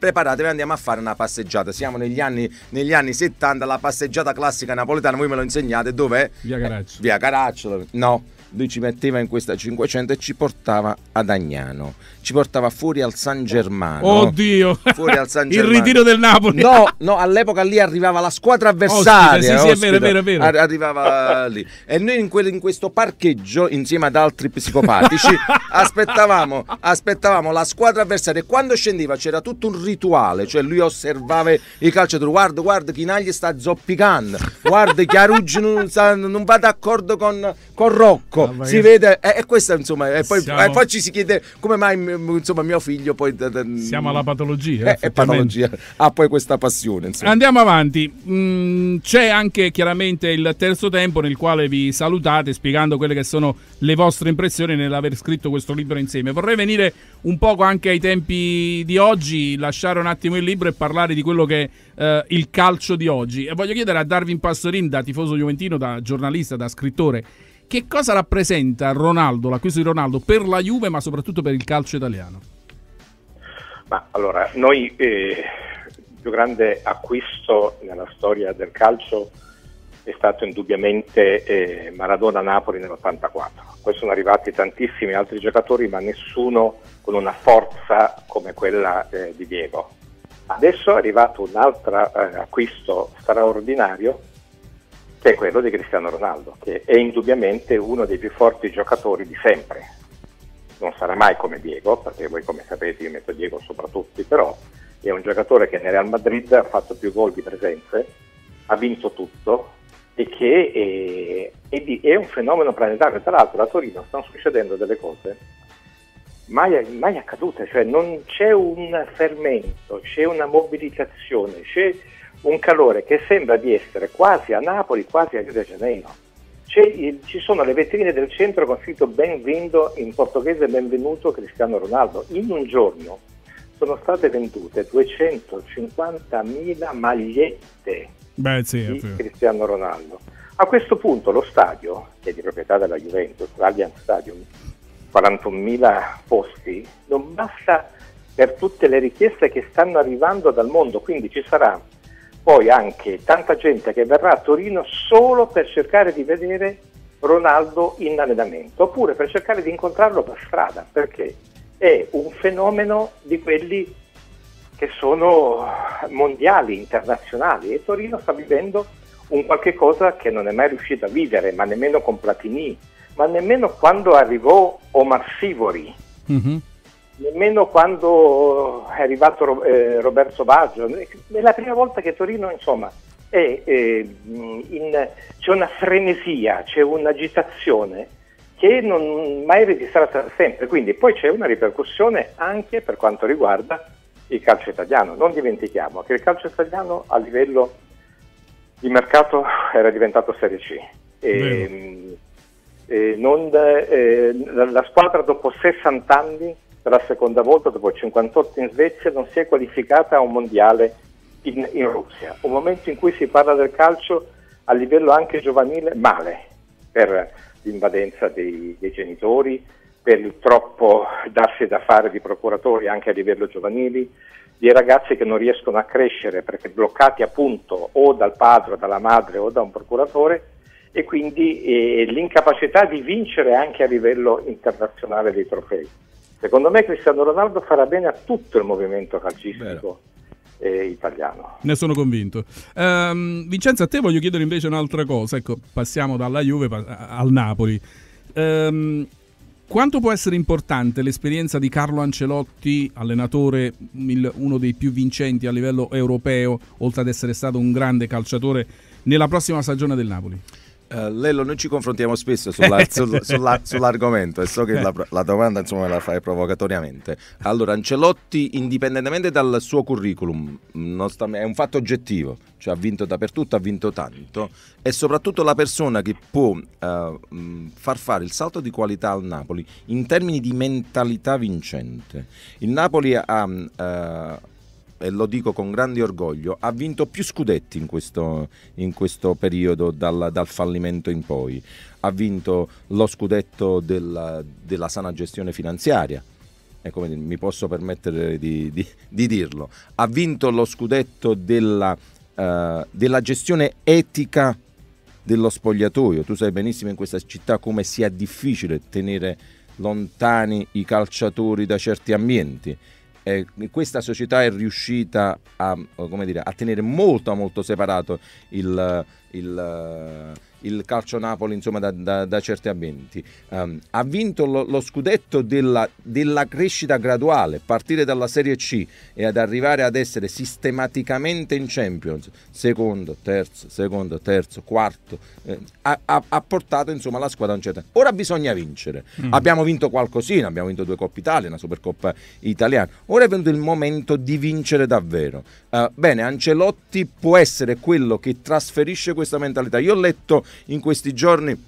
preparatevi, andiamo a fare una passeggiata. Siamo negli anni, negli anni settanta, la passeggiata classica napoletana, voi me lo insegnate, dov'è? Via Caracciolo. Eh, via Caracciolo, no. Lui ci metteva in questa cinquecento e ci portava ad Agnano, ci portava fuori al San Germano. Oddio! Fuori al San Germano. Il ritiro del Napoli. No, no, all'epoca lì arrivava la squadra avversaria. Ospite, sì, sì, è vero, è vero, è vero. Arrivava lì. E noi in, quel, in questo parcheggio, insieme ad altri psicopatici, aspettavamo, aspettavamo la squadra avversaria. E quando scendeva c'era tutto un rituale, cioè lui osservava i calciatori. Guarda, guarda, Chinaglia sta zoppicando. Guarda, Chiaruggi non, non va d'accordo con, con Rocco. Ah, si vede, e, e questa insomma, e poi, siamo... e poi ci si chiede come mai insomma mio figlio poi siamo alla patologia, eh, è patologia, ha poi questa passione insomma. Andiamo avanti. Mm, c'è anche chiaramente il terzo tempo nel quale vi salutate spiegando quelle che sono le vostre impressioni nell'aver scritto questo libro insieme. Vorrei venire un poco anche ai tempi di oggi, lasciare un attimo il libro e parlare di quello che è eh, il calcio di oggi, e voglio chiedere a Darwin Pastorin, da tifoso juventino, da giornalista, da scrittore, che cosa rappresenta Ronaldo, l'acquisto di Ronaldo per la Juve, ma soprattutto per il calcio italiano? Ma allora, noi eh, il più grande acquisto nella storia del calcio è stato indubbiamente eh, Maradona-Napoli nell'ottantaquattro. Poi sono arrivati tantissimi altri giocatori, ma nessuno con una forza come quella eh, di Diego. Adesso è arrivato un altro eh, acquisto straordinario, che è quello di Cristiano Ronaldo, che è indubbiamente uno dei più forti giocatori di sempre. Non sarà mai come Diego, perché voi come sapete io metto Diego sopra tutti, però è un giocatore che nel Real Madrid ha fatto più gol di presenze, ha vinto tutto e che è, è, di, è un fenomeno planetario. Tra l'altro a Torino stanno succedendo delle cose mai, mai accadute, cioè non c'è un fermento, c'è una mobilitazione, c'è un calore che sembra di essere quasi a Napoli, quasi a Rio de Janeiro. C'è, ci sono le vetrine del centro con scritto "Benvindo" in portoghese, "Benvenuto Cristiano Ronaldo". In un giorno sono state vendute duecentocinquantamila magliette Beh, sì, di Cristiano Ronaldo. A questo punto lo stadio, che è di proprietà della Juventus, l'Allianz Stadium, quarantunomila posti, non basta per tutte le richieste che stanno arrivando dal mondo, quindi ci sarà poi anche tanta gente che verrà a Torino solo per cercare di vedere Ronaldo in allenamento, oppure per cercare di incontrarlo per strada, perché è un fenomeno di quelli che sono mondiali, internazionali, e Torino sta vivendo un qualche cosa che non è mai riuscito a vivere, ma nemmeno con Platini, ma nemmeno quando arrivò Omar Sivori. Mm-hmm. Nemmeno quando è arrivato eh, Roberto Baggio. È la prima volta che Torino, insomma, è, è in, c'è una frenesia, c'è un'agitazione che non mai registrata sempre. Quindi poi c'è una ripercussione anche per quanto riguarda il calcio italiano. Non dimentichiamo che il calcio italiano a livello di mercato era diventato Serie C. E, e non, eh, la, la squadra dopo sessanta anni, per la seconda volta dopo cinquantotto in Svezia, non si è qualificata a un mondiale in, in Russia, un momento in cui si parla del calcio a livello anche giovanile male, per l'invadenza dei, dei genitori, per il troppo darsi da fare di procuratori anche a livello giovanili, di ragazzi che non riescono a crescere perché bloccati appunto o dal padre o dalla madre o da un procuratore, e quindi eh, l'incapacità di vincere anche a livello internazionale dei trofei. Secondo me Cristiano Ronaldo farà bene a tutto il movimento calcistico eh, italiano. Ne sono convinto. Um, Vincenzo, a te voglio chiedere invece un'altra cosa. Ecco, passiamo dalla Juve al Napoli. Um, quanto può essere importante l'esperienza di Carlo Ancelotti, allenatore, il, uno dei più vincenti a livello europeo, oltre ad essere stato un grande calciatore, nella prossima stagione del Napoli? Uh, Lello, noi ci confrontiamo spesso sulla, sul, sulla, sull'argomento, e so che la, la domanda insomma la fai provocatoriamente. Allora, Ancelotti, indipendentemente dal suo curriculum, non sta, è un fatto oggettivo, cioè ha vinto dappertutto, ha vinto tanto, è soprattutto la persona che può uh, far fare il salto di qualità al Napoli in termini di mentalità vincente. Il Napoli ha... Uh, e lo dico con grande orgoglio, ha vinto più scudetti in questo, in questo periodo dal, dal fallimento in poi. Ha vinto lo scudetto della, della sana gestione finanziaria, e come dire, mi posso permettere di, di, di dirlo, ha vinto lo scudetto della, uh, della gestione etica dello spogliatoio. Tu sai benissimo in questa città come sia difficile tenere lontani i calciatori da certi ambienti. Eh, questa società è riuscita a, come dire, a tenere molto molto separato il, il, il calcio Napoli, insomma, da, da, da certi ambienti. Um, ha vinto lo, lo scudetto della, della crescita graduale, partire dalla Serie C e ad arrivare ad essere sistematicamente in Champions, secondo, terzo, secondo, terzo, quarto, eh, ha, ha, ha portato, insomma, la squadra a un certo. Ora bisogna vincere. Mm. Abbiamo vinto qualcosina, abbiamo vinto due Coppe Italia, una Supercoppa italiana. Ora è venuto il momento di vincere davvero. Uh, bene, Ancelotti può essere quello che trasferisce questa mentalità. Io ho letto in questi giorni,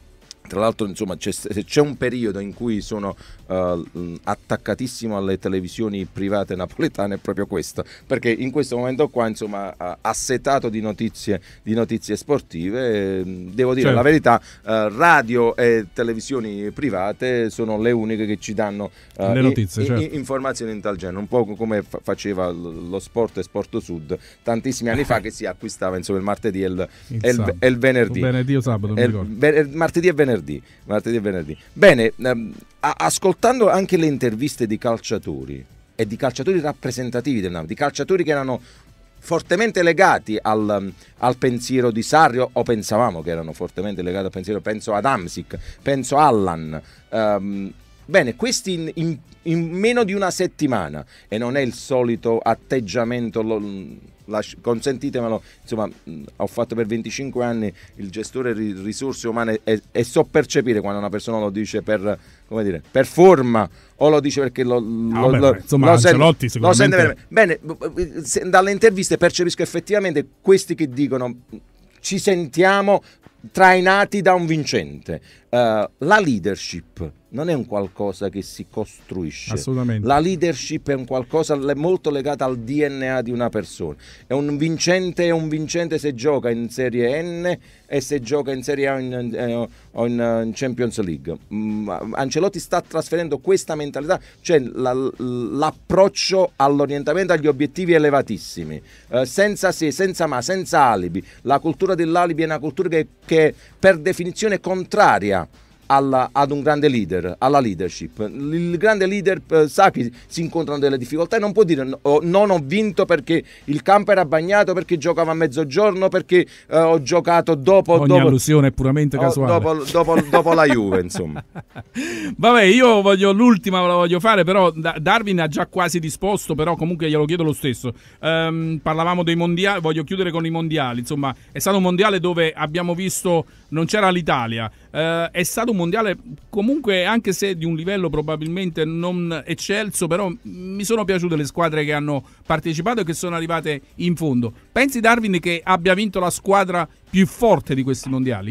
tra l'altro, insomma, c'è, c'è un periodo in cui sono uh, attaccatissimo alle televisioni private napoletane, è proprio questo, perché in questo momento qua, insomma, uh, assetato di notizie, di notizie sportive, eh, devo dire, certo, la verità, uh, radio e televisioni private sono le uniche che ci danno uh, le notizie, i, certo, i, informazioni in tal genere, un po' come fa- faceva lo Sport e Sport Sud tantissimi anni fa, che si acquistava, insomma, il martedì e il, il, e il, e il venerdì, venerdì o sabato, mi ricordo. Il, martedì e venerdì martedì e venerdì. Bene, ehm, ascoltando anche le interviste di calciatori e di calciatori rappresentativi del Napoli, di calciatori che erano fortemente legati al, al pensiero di Sarri, o pensavamo che erano fortemente legati al pensiero, penso ad Hamsik, penso a Allan, ehm, bene, questi in, in, in meno di una settimana, e non è il solito atteggiamento, lo, la, consentitemelo, insomma, ho fatto per venticinque anni il gestore di risorse umane e, e so percepire quando una persona lo dice per, come dire, per forma, o lo dice perché lo, no, lo, beh, lo, insomma, lo, sente, sicuramente... lo sente bene. Dalle interviste percepisco effettivamente questi che dicono: ci sentiamo trainati da un vincente. Uh, la leadership non è un qualcosa che si costruisce. Assolutamente. La leadership è un qualcosa molto legato al D N A di una persona. È un vincente, è un vincente se gioca in Serie N e se gioca in Serie A o in, eh, o in, in Champions League. Mm, Ancelotti sta trasferendo questa mentalità, cioè la, l'approccio all'orientamento, agli obiettivi elevatissimi, eh, senza se, senza ma, senza alibi. La cultura dell'alibi è una cultura che, che per definizione è contraria Alla, ad un grande leader, alla leadership. Il grande leader eh, sa che si incontrano delle difficoltà e non può dire no, non ho vinto perché il campo era bagnato, perché giocavo a mezzogiorno, perché eh, ho giocato dopo. Ogni dopo, allusione è puramente casuale. Dopo, dopo, dopo la Juve, insomma. Vabbè, io voglio l'ultima, la voglio fare, però Darwin ha già quasi disposto, però comunque glielo chiedo lo stesso. Um, parlavamo dei mondiali, voglio chiudere con i mondiali. Insomma, è stato un mondiale dove abbiamo visto non c'era l'Italia. Uh, è stato un mondiale comunque, anche se di un livello probabilmente non eccelso, però mi sono piaciute le squadre che hanno partecipato e che sono arrivate in fondo. Pensi, Darwin, che abbia vinto la squadra più forte di questi mondiali?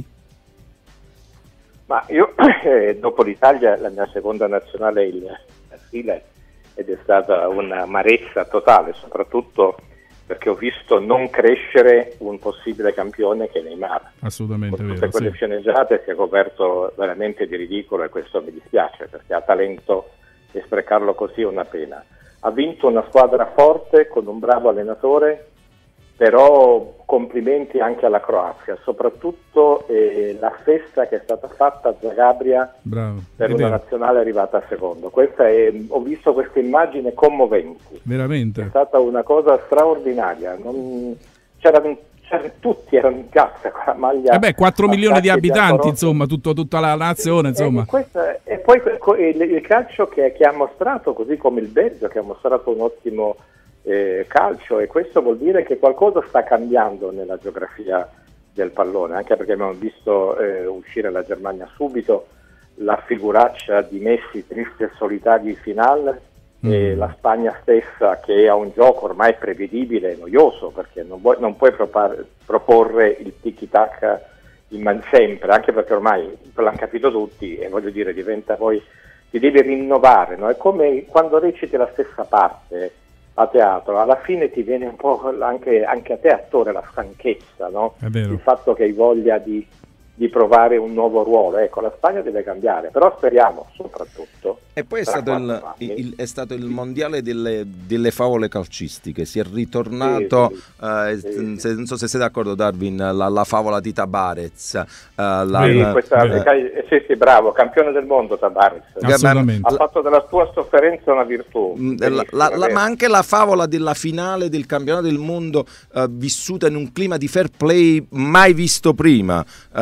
Ma io eh, dopo l'Italia la mia seconda nazionale è il Brasile, ed è stata un'amarezza totale, soprattutto perché ho visto non crescere un possibile campione che è Neymar. Assolutamente con tutte vero, quelle sì. sceneggiate si è coperto veramente di ridicolo, e questo mi dispiace perché ha talento e sprecarlo così è una pena. Ha vinto una squadra forte con un bravo allenatore, però complimenti anche alla Croazia, soprattutto eh, la festa che è stata fatta a Zagabria Bravo. per Vedete. una nazionale arrivata a secondo. Questa è, ho visto queste immagini commoventi. Veramente. È stata una cosa straordinaria. Non, c'erano, c'erano, tutti erano in piazza con la maglia. Eh beh, quattro milioni di abitanti, di insomma, tutto, tutta la nazione, insomma. E, questa, e poi il, il calcio che, che ha mostrato, così come il Belgio, che ha mostrato un ottimo eh, calcio, e questo vuol dire che qualcosa sta cambiando nella geografia del pallone, anche perché abbiamo visto eh, uscire la Germania subito, la figuraccia di Messi triste e solitario in finale, mm. e la Spagna stessa che ha un gioco ormai prevedibile e noioso, perché non, vuoi, non puoi propar- proporre il tiki-taka in man sempre, anche perché ormai l'hanno capito tutti, e voglio dire, diventa poi, ti devi rinnovare, no? È come quando reciti la stessa parte a teatro, alla fine ti viene un po' anche, anche a te attore la stanchezza, no? È vero. Il fatto che hai voglia di di provare un nuovo ruolo. Ecco, la Spagna deve cambiare, però speriamo soprattutto. E poi è stato il, il, è stato il mondiale delle, delle favole calcistiche, si è ritornato, sì, sì, eh, sì. Se, non so se sei d'accordo Darwin, la, la favola di Tabarez. Eh, la, sì, la, questa, eh, sì, sì, bravo, campione del mondo Tabarez. Assolutamente. Ha fatto della sua sofferenza una virtù. La, la, la, ma anche la favola della finale del campionato del mondo eh, vissuta in un clima di fair play mai visto prima.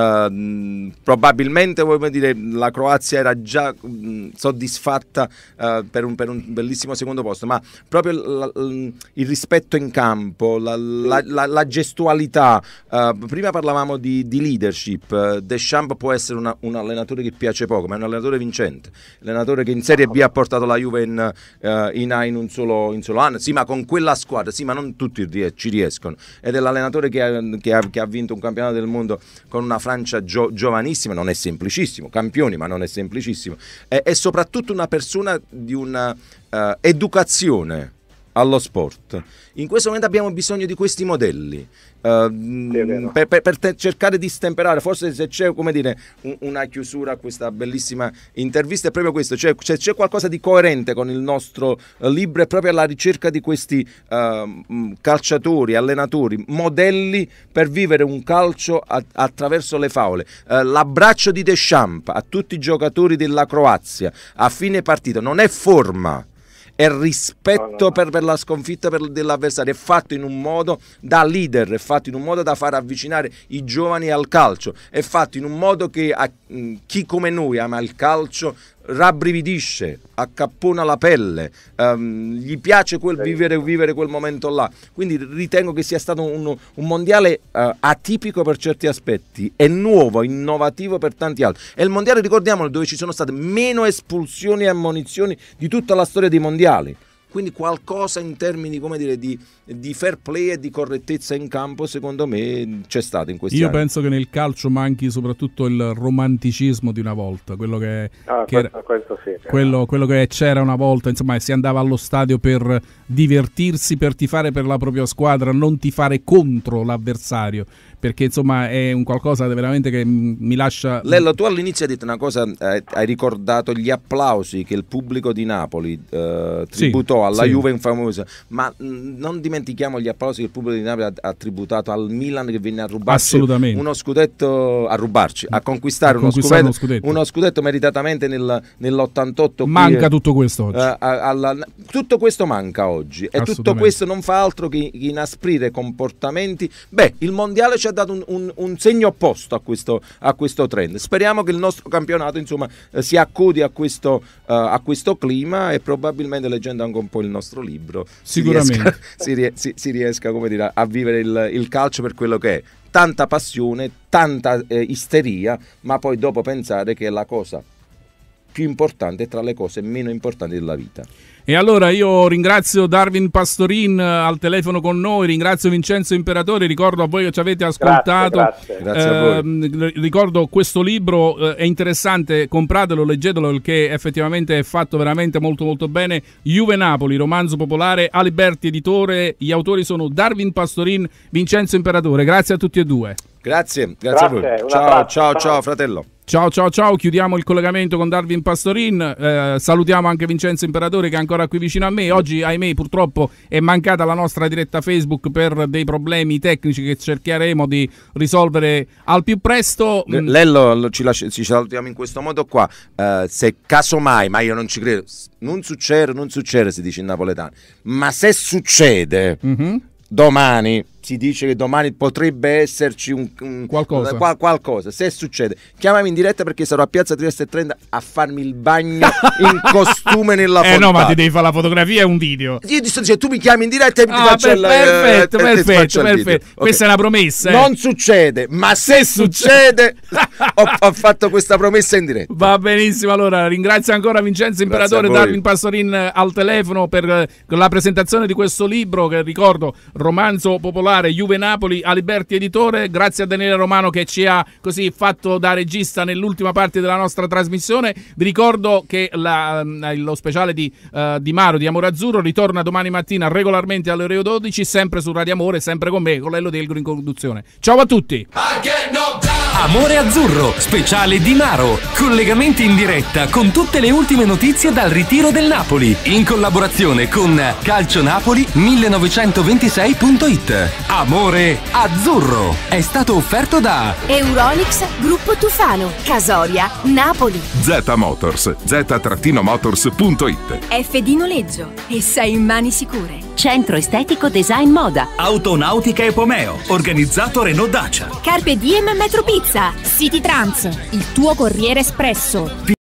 Eh, probabilmente vuoi dire, la Croazia era già mh, soddisfatta fatta uh, per, un, per un bellissimo secondo posto, ma proprio la, la, il rispetto in campo, la, la, la, la gestualità. Uh, prima parlavamo di, di leadership. uh, Deschamps può essere una, un allenatore che piace poco, ma è un allenatore vincente, allenatore che in Serie B ha portato la Juve in, uh, in A in un, solo, in solo anno, sì, ma con quella squadra, sì, ma non tutti ci riescono, ed è l'allenatore che ha, che ha, che ha vinto un campionato del mondo con una Francia gio, giovanissima, non è semplicissimo, campioni, ma non è semplicissimo, e, e soprattutto una persona di una uh, educazione allo sport. In questo momento abbiamo bisogno di questi modelli uh, per, per, per te, cercare di stemperare. Forse se c'è, come dire, un, una chiusura a questa bellissima intervista è proprio questo, cioè se c'è qualcosa di coerente con il nostro uh, libro è proprio alla ricerca di questi uh, calciatori, allenatori, modelli per vivere un calcio a, attraverso le favole. Uh, l'abbraccio di Deschamps a tutti i giocatori della Croazia a fine partita non è forma, è rispetto no, no, no. Per, per la sconfitta per, dell'avversario, è fatto in un modo da leader, è fatto in un modo da far avvicinare i giovani al calcio, è fatto in un modo che a, mh, chi come noi ama il calcio rabbrividisce, accappona la pelle, um, gli piace quel vivere, vivere quel momento là. Quindi ritengo che sia stato un, un mondiale uh, atipico per certi aspetti e nuovo, innovativo per tanti altri. È il mondiale, ricordiamolo, dove ci sono state meno espulsioni e ammonizioni di tutta la storia dei mondiali. Quindi qualcosa in termini, come dire, di, di fair play e di correttezza in campo, secondo me c'è stato in questi Io anni. penso che nel calcio manchi soprattutto il romanticismo di una volta, quello che, ah, che questo, questo sì, quello, quello che c'era una volta, insomma, si andava allo stadio per divertirsi, per tifare per la propria squadra, non tifare contro l'avversario, perché insomma è un qualcosa veramente che mi lascia... Lello, tu all'inizio hai detto una cosa, eh, hai ricordato gli applausi che il pubblico di Napoli eh, tributò sì, alla sì. Juve infamosa, ma mh, non dimentichiamo gli applausi che il pubblico di Napoli ha, ha tributato al Milan, che venne a rubarci uno scudetto, a rubarci, a conquistare, a uno, scudetto, uno, scudetto. uno scudetto meritatamente nel, nell'ottantotto. Manca qui, tutto questo oggi. Eh, alla, tutto questo manca oggi e tutto questo non fa altro che inasprire comportamenti. Beh, il mondiale ci ha dato un, un, un segno opposto a questo, a questo trend. Speriamo che il nostro campionato, insomma, eh, si accodi a questo, uh, a questo clima, e probabilmente, leggendo anche un po' il nostro libro, sicuramente si riesca, si, si riesca come dire, a vivere il, il calcio per quello che è: tanta passione, tanta eh, isteria, ma poi dopo pensare che è la cosa più importante tra le cose meno importanti della vita. E allora io ringrazio Darwin Pastorin al telefono con noi, ringrazio Vincenzo Imperatore, ricordo a voi che ci avete ascoltato, grazie, grazie. Grazie a voi. Eh, ricordo questo libro, eh, è interessante, compratelo, leggetelo, perché effettivamente è fatto veramente molto molto bene. Juve Napoli, romanzo popolare, Aliberti editore, gli autori sono Darwin Pastorin, Vincenzo Imperatore. Grazie a tutti e due. Grazie, grazie, grazie a voi. Ciao, ciao, ciao fratello. Ciao ciao ciao, chiudiamo il collegamento con Darwin Pastorin, eh, salutiamo anche Vincenzo Imperatore che è ancora qui vicino a me. Oggi, ahimè, purtroppo è mancata la nostra diretta Facebook per dei problemi tecnici che cercheremo di risolvere al più presto. Lello, ci, lasci- ci salutiamo in questo modo qua, uh, se casomai, ma io non ci credo, non succede, non succede, si dice in napoletano, ma se succede... Mm-hmm. Domani si dice che domani potrebbe esserci un, un qualcosa. Qual, qualcosa. Se succede, chiamami in diretta, perché sarò a Piazza Trieste e trenta a farmi il bagno in costume nella fontana. Eh no, ma ti devi fare la fotografia e un video. Io ti sto dicendo, tu mi chiami in diretta e mi ah, faccio per, il perfetto, eh, perfetto, perfetto. Okay. Questa è una promessa. Eh. Non succede, ma se succede, ho, ho fatto questa promessa in diretta. Va benissimo, allora ringrazio ancora Vincenzo Imperatore, Darwin Pastorin al telefono per la presentazione di questo libro che, ricordo, romanzo popolare, Juve Napoli, Aliberti editore. Grazie a Daniele Romano che ci ha così fatto da regista nell'ultima parte della nostra trasmissione. Vi ricordo che la, lo speciale di, uh, di Maro di Amore Azzurro ritorna domani mattina regolarmente alle ore dodici, sempre su Radio Amore, sempre con me, con Lello Delgro in conduzione. Ciao a tutti. Amore Azzurro, speciale Di Maro. Collegamenti in diretta con tutte le ultime notizie dal ritiro del Napoli. In collaborazione con calcionapoli millenovecentoventisei punto it. Amore Azzurro è stato offerto da Euronics, Gruppo Tufano, Casoria, Napoli. Z Motors, z motors punto it. F D Noleggio e sei in mani sicure. Centro Estetico Design Moda. Autonautica e Pomeo, organizzato Renault Dacia. Carpe Diem Metro Pizza. City Trans, il tuo corriere espresso.